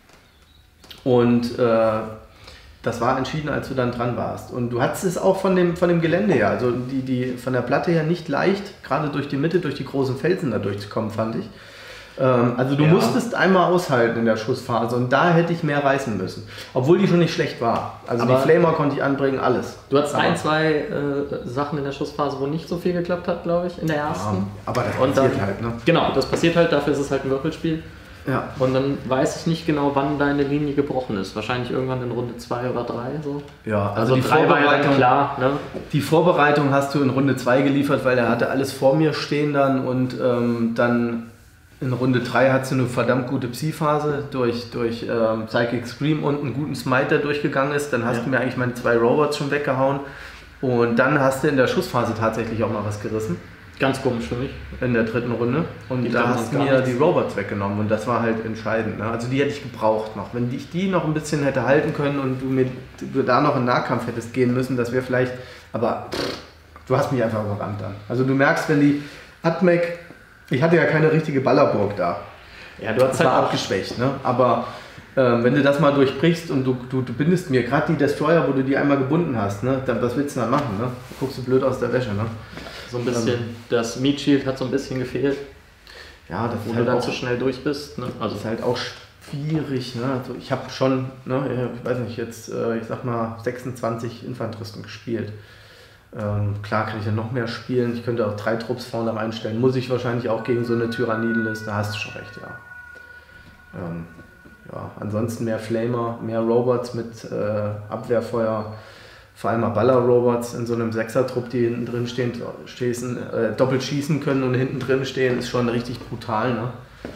Und das war entschieden, als du dann dran warst. Und du hattest es auch von dem Gelände her, also von der Platte her nicht leicht, gerade durch die Mitte, durch die großen Felsen da durchzukommen, fand ich. Also du musstest einmal aushalten in der Schussphase und da hätte ich mehr reißen müssen. Obwohl die schon nicht schlecht war. Also aber die Flamer konnte ich anbringen, alles. Du hattest zwei Sachen in der Schussphase, wo nicht so viel geklappt hat, glaube ich, in der ersten. Ja, aber das passiert halt, ne? Genau, das passiert halt, dafür ist es halt ein Würfelspiel. Ja. Und dann weiß ich nicht genau, wann deine Linie gebrochen ist. Wahrscheinlich irgendwann in Runde 2 oder 3 so. Ja, also die 3 war ja dann klar. Ne? Die Vorbereitung hast du in Runde 2 geliefert, weil er hatte alles vor mir stehen dann und dann in Runde 3 hat sie eine verdammt gute Psi-Phase durch Psychic Scream und einen guten Smite, der durchgegangen ist. Dann hast du mir eigentlich meine 2 Robots schon weggehauen. Und dann hast du in der Schussphase tatsächlich auch mal was gerissen. Ganz komisch für mich. In der 3. Runde. Und da hast du mir die Robots weggenommen. Und das war halt entscheidend. Ne? Also die hätte ich gebraucht noch. Wenn ich die noch ein bisschen hätte halten können und du da noch in Nahkampf hättest gehen müssen, das wäre vielleicht... Aber du hast mich einfach überrannt dann. Also du merkst, wenn die Atmec... Ich hatte ja keine richtige Ballerburg da. Ja, du hast halt auch abgeschwächt, ne? Aber wenn du das mal durchbrichst und du bindest mir gerade die Destroyer, wo du die einmal gebunden hast, ne? Dann, was willst du dann machen? Ne? Guckst du blöd aus der Wäsche, ne? So ein bisschen, das Meat Shield hat so ein bisschen gefehlt. Ja, das wo halt du dann auch, zu schnell durch bist. Ne? Also ist halt auch schwierig, ne? Also ich habe schon, ne, ich weiß nicht, jetzt, ich sag mal 26 Infanteristen gespielt. Klar kann ich dann noch mehr spielen, ich könnte auch 3 Trupps vorne reinstellen, muss ich wahrscheinlich auch gegen so eine Tyrannidenliste, da hast du schon recht, ja. Ja, ansonsten mehr Flamer, mehr Robots mit Abwehrfeuer, vor allem mal Baller-Robots in so einem 6er-Trupp, die hinten drin stehen, doppelt schießen können und hinten drin stehen, ist schon richtig brutal, ne?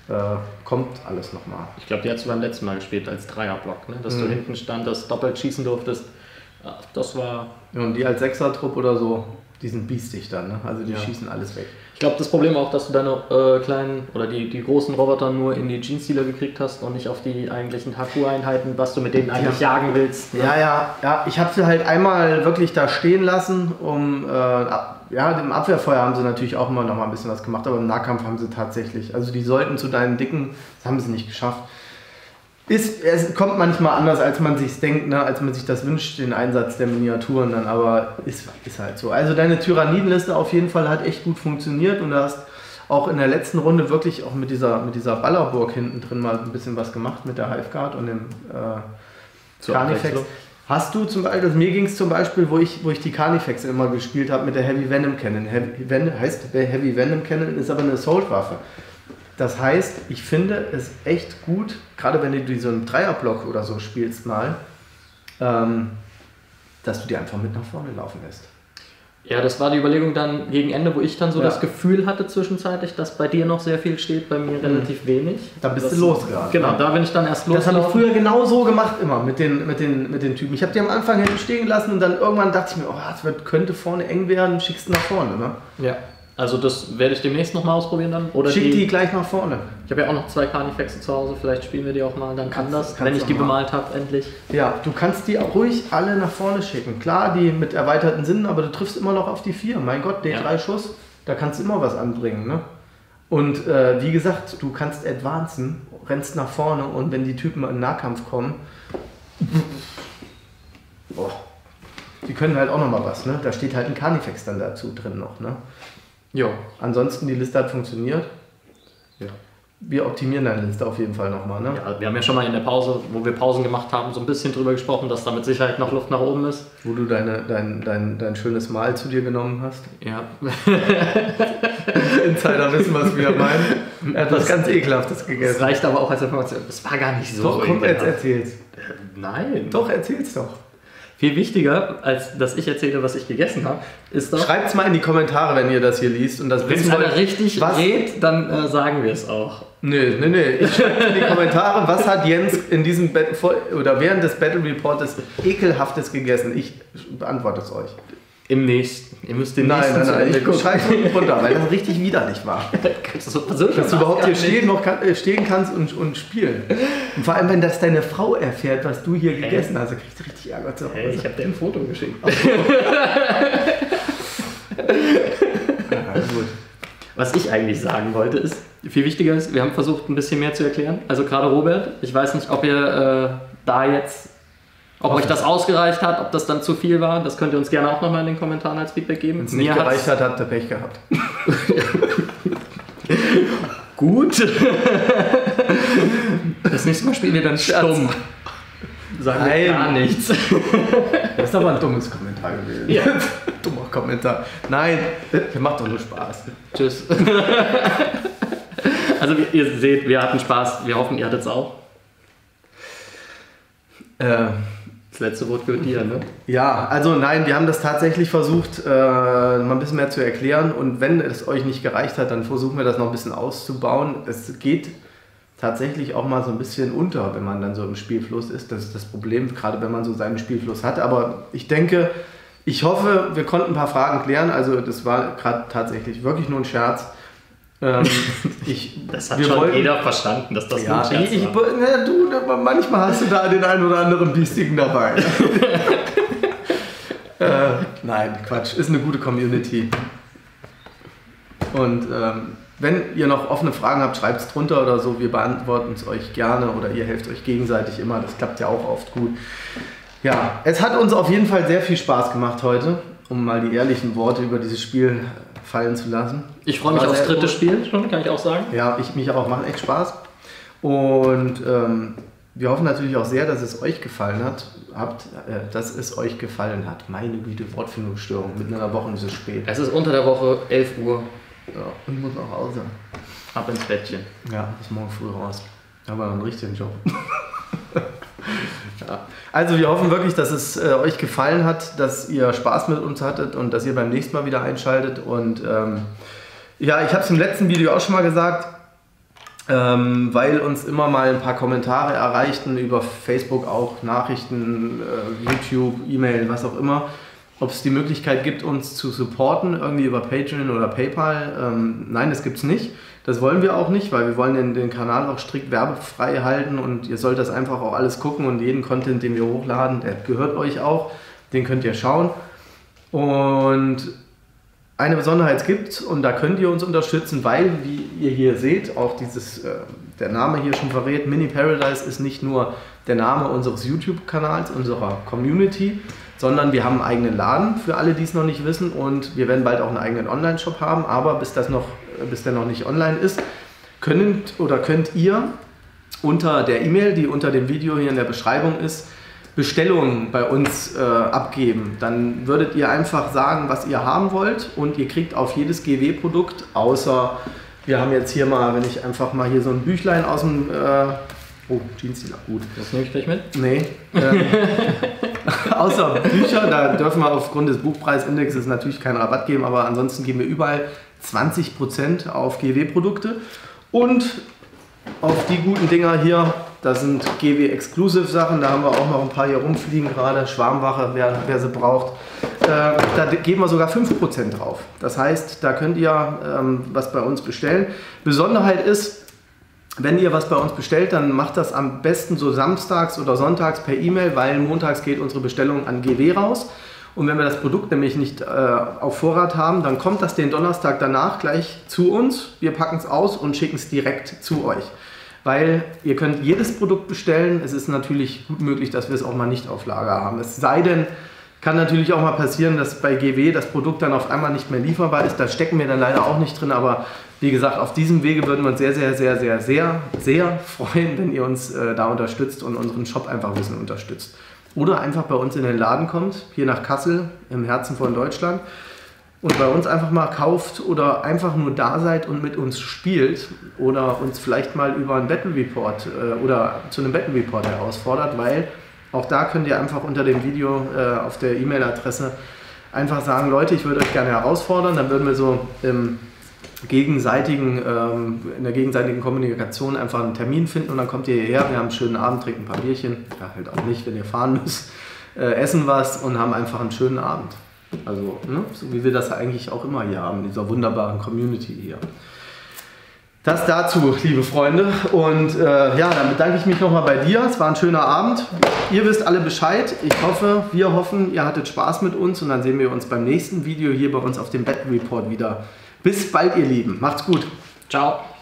kommt alles nochmal. Ich glaube, die hast du beim letzten Mal gespielt als Dreierblock, ne? Dass du hinten standest, doppelt schießen durftest. Das war... Ja, und die als Sechser-Trupp oder so, die sind biestig dann, ne? Also die schießen alles weg. Ich glaube, das Problem auch, dass du deine kleinen oder die großen Roboter nur in die Jeans-Dealer gekriegt hast und nicht auf die eigentlichen HQ-Einheiten, was du mit denen eigentlich jagen willst. Ne? Ja, ich habe sie halt einmal wirklich da stehen lassen, im Abwehrfeuer haben sie natürlich auch immer noch mal ein bisschen was gemacht, aber im Nahkampf haben sie tatsächlich, also die sollten zu deinen Dicken, das haben sie nicht geschafft. Es kommt manchmal anders, als man sich denkt, ne, als man sich das wünscht, den Einsatz der Miniaturen dann, aber ist halt so. Also deine Tyrannidenliste auf jeden Fall hat echt gut funktioniert und du hast auch in der letzten Runde wirklich auch mit dieser Ballerburg hinten drin mal ein bisschen was gemacht mit der Hiveguard und dem Carnifex. Hast du zum Beispiel, also mir ging es zum Beispiel, wo ich die Carnifex immer gespielt habe mit der Heavy Venom Cannon. Heavy Venom Cannon ist aber eine Assault-Waffe. Das heißt, ich finde es echt gut, gerade wenn du so einen Dreierblock oder so spielst mal, dass du die einfach mit nach vorne laufen lässt. Ja, das war die Überlegung dann gegen Ende, wo ich dann so das Gefühl hatte zwischenzeitlich, dass bei dir noch sehr viel steht, bei mir relativ wenig. Da bist du losgegangen. Genau, da bin ich dann erst los. Das habe ich früher genau so gemacht immer mit den Typen. Ich habe die am Anfang hinten stehen gelassen und dann irgendwann dachte ich mir, das könnte vorne eng werden, schickst du nach vorne. Ne? Ja. Also das werde ich demnächst nochmal ausprobieren dann. Oder schick die gleich nach vorne. Ich habe ja auch noch 2 Carnifexe zu Hause, vielleicht spielen wir die auch mal dann anders, wenn ich die bemalt habe, endlich. Ja, du kannst die auch ruhig alle nach vorne schicken. Klar, die mit erweiterten Sinnen, aber du triffst immer noch auf die 4. Mein Gott, D3 Schuss, da kannst du immer was anbringen. Ne? Und wie gesagt, du kannst advancen, rennst nach vorne und wenn die Typen in den Nahkampf kommen, die können halt auch nochmal was. Ne? Da steht halt ein Carnifex dann dazu drin noch. Ne? Jo. Ansonsten die Liste hat funktioniert. Ja. Wir optimieren deine Liste auf jeden Fall nochmal. Ne? Ja, wir haben ja schon mal in der Pause, wo wir Pausen gemacht haben, so ein bisschen drüber gesprochen, dass da mit Sicherheit noch Luft nach oben ist. Wo du dein schönes Mahl zu dir genommen hast. Ja. Insider wissen, was wir meinen. Er hat was ganz Ekelhaftes gegessen. Das reicht aber auch als Information. Das war gar nicht so. Doch, komm, jetzt erzähl's. Nein. Doch, erzähl's doch. Viel wichtiger, als dass ich erzähle, was ich gegessen habe, ist doch... Schreibt's mal in die Kommentare, wenn ihr das hier liest. Und das wenn es einer richtig redet, dann sagen wir es auch. Nö. Ich schreibe in die Kommentare, was hat Jens in diesem oder während des Battle Reportes ekelhaftes gegessen. Ich beantworte es euch. Im nächsten. Ihr müsst den nächsten Nein. Ich schreibe es unten runter, weil das richtig widerlich war. Dass du überhaupt hier stehen kannst und spielen. Und vor allem, wenn das deine Frau erfährt, was du hier gegessen hast, dann kriegst du richtig Ärger zu Hause. Ich habe dir ein Foto geschickt. Gut. Was ich eigentlich sagen wollte ist, viel wichtiger ist, wir haben versucht ein bisschen mehr zu erklären. Also gerade Robert, ich weiß nicht, ob ihr ob euch das ausgereicht hat, ob das dann zu viel war, das könnt ihr uns gerne auch nochmal in den Kommentaren als Feedback geben. Wenn es nicht gereicht hat, habt ihr Pech gehabt. Gut. Das nächste Mal spielen wir dann stumm. Sagen wir gar nichts. Das ist aber ein dummes Kommentar gewesen. Ja. Dummer Kommentar. Nein, der macht doch nur Spaß. Tschüss. Also ihr seht, wir hatten Spaß. Wir hoffen, ihr hattet es auch. Das letzte Wort gehört dir, ne? Ja, also nein, wir haben das tatsächlich versucht, mal ein bisschen mehr zu erklären. Und wenn es euch nicht gereicht hat, dann versuchen wir das noch ein bisschen auszubauen. Es geht tatsächlich auch mal so ein bisschen unter, wenn man dann so im Spielfluss ist. Das ist das Problem, gerade wenn man so seinen Spielfluss hat. Aber ich hoffe, wir konnten ein paar Fragen klären. Also das war gerade tatsächlich wirklich nur ein Scherz. Das hat schon jeder verstanden, dass das nur ein Scherz war. Manchmal hast du da den einen oder anderen Biestigen dabei. Nein, Quatsch, ist eine gute Community. Und wenn ihr noch offene Fragen habt, schreibt es drunter oder so, wir beantworten es euch gerne oder ihr helft euch gegenseitig immer, das klappt ja auch oft gut. Ja, es hat uns auf jeden Fall sehr viel Spaß gemacht heute, um mal die ehrlichen Worte über dieses Spiel fallen zu lassen. Ich freue mich aufs dritte Spiel schon, kann ich auch sagen. Ja, ich mich auch, macht echt Spaß. Und wir hoffen natürlich auch sehr, dass es euch gefallen hat. Meine Güte, Wortfindungsstörung, mitten in der Woche ist es spät. Es ist unter der Woche 11 Uhr. Ja, und ich muss nach Hause. Ab ins Bettchen. Ja, bis morgen früh raus. Da haben wir noch einen richtigen Job. Ja. Also wir hoffen wirklich, dass es euch gefallen hat, dass ihr Spaß mit uns hattet und dass ihr beim nächsten Mal wieder einschaltet. Und ja, ich habe es im letzten Video auch schon mal gesagt, weil uns immer mal ein paar Kommentare erreichten, über Facebook auch, Nachrichten, YouTube, E-Mail, was auch immer, ob es die Möglichkeit gibt, uns zu supporten, irgendwie über Patreon oder PayPal. Nein, das gibt es nicht. Das wollen wir auch nicht, weil wir wollen den Kanal auch strikt werbefrei halten und ihr sollt das einfach auch alles gucken und jeden Content, den wir hochladen, der gehört euch auch, den könnt ihr schauen. Und eine Besonderheit gibt es und da könnt ihr uns unterstützen, weil, wie ihr hier seht, auch der Name hier schon verrät, Mini Paradise ist nicht nur der Name unseres YouTube-Kanals, unserer Community, sondern wir haben einen eigenen Laden für alle, die es noch nicht wissen und wir werden bald auch einen eigenen Online-Shop haben, aber bis der noch nicht online ist, könnt ihr unter der E-Mail, die unter dem Video hier in der Beschreibung ist, Bestellungen bei uns abgeben. Dann würdet ihr einfach sagen, was ihr haben wollt und ihr kriegt auf jedes GW-Produkt, außer wir haben jetzt hier mal, wenn ich einfach mal hier so ein Büchlein aus dem oh, Jeans sind gut. Das nehme ich gleich mit? Nee. Außer Bücher, da dürfen wir aufgrund des Buchpreisindexes natürlich keinen Rabatt geben, aber ansonsten geben wir überall 20% auf GW-Produkte und auf die guten Dinger hier, das sind GW-Exclusive-Sachen, da haben wir auch noch ein paar hier rumfliegen gerade, Schwarmwache, wer sie braucht. Da geben wir sogar 5% drauf. Das heißt, da könnt ihr was bei uns bestellen. Besonderheit ist, wenn ihr was bei uns bestellt, dann macht das am besten so samstags oder sonntags per E-Mail, weil montags geht unsere Bestellung an GW raus. Und wenn wir das Produkt nämlich nicht auf Vorrat haben, dann kommt das den Donnerstag danach gleich zu uns. Wir packen es aus und schicken es direkt zu euch. Weil ihr könnt jedes Produkt bestellen. Es ist natürlich gut möglich, dass wir es auch mal nicht auf Lager haben. Es sei denn, kann natürlich auch mal passieren, dass bei GW das Produkt dann auf einmal nicht mehr lieferbar ist. Da stecken wir dann leider auch nicht drin, aber wie gesagt, auf diesem Wege würden wir uns sehr, sehr, sehr, sehr, sehr, sehr freuen, wenn ihr uns da unterstützt und unseren Shop einfach ein bisschen unterstützt. Oder einfach bei uns in den Laden kommt, hier nach Kassel, im Herzen von Deutschland, und bei uns einfach mal kauft oder einfach nur da seid und mit uns spielt oder uns vielleicht mal über einen Battle Report oder zu einem Battle Report herausfordert, weil auch da könnt ihr einfach unter dem Video auf der E-Mail-Adresse einfach sagen, Leute, ich würde euch gerne herausfordern, dann würden wir so in der gegenseitigen Kommunikation einfach einen Termin finden und dann kommt ihr hierher, wir haben einen schönen Abend, trinken ein paar Bierchen, ja, halt auch nicht, wenn ihr fahren müsst, essen was und haben einfach einen schönen Abend. Also, ne, so wie wir das eigentlich auch immer hier haben, in dieser wunderbaren Community hier. Das dazu, liebe Freunde. Und ja, dann bedanke ich mich nochmal bei dir. Es war ein schöner Abend. Ihr wisst alle Bescheid. Wir hoffen, ihr hattet Spaß mit uns und dann sehen wir uns beim nächsten Video hier bei uns auf dem Battle Report wieder. Bis bald, ihr Lieben. Macht's gut. Ciao.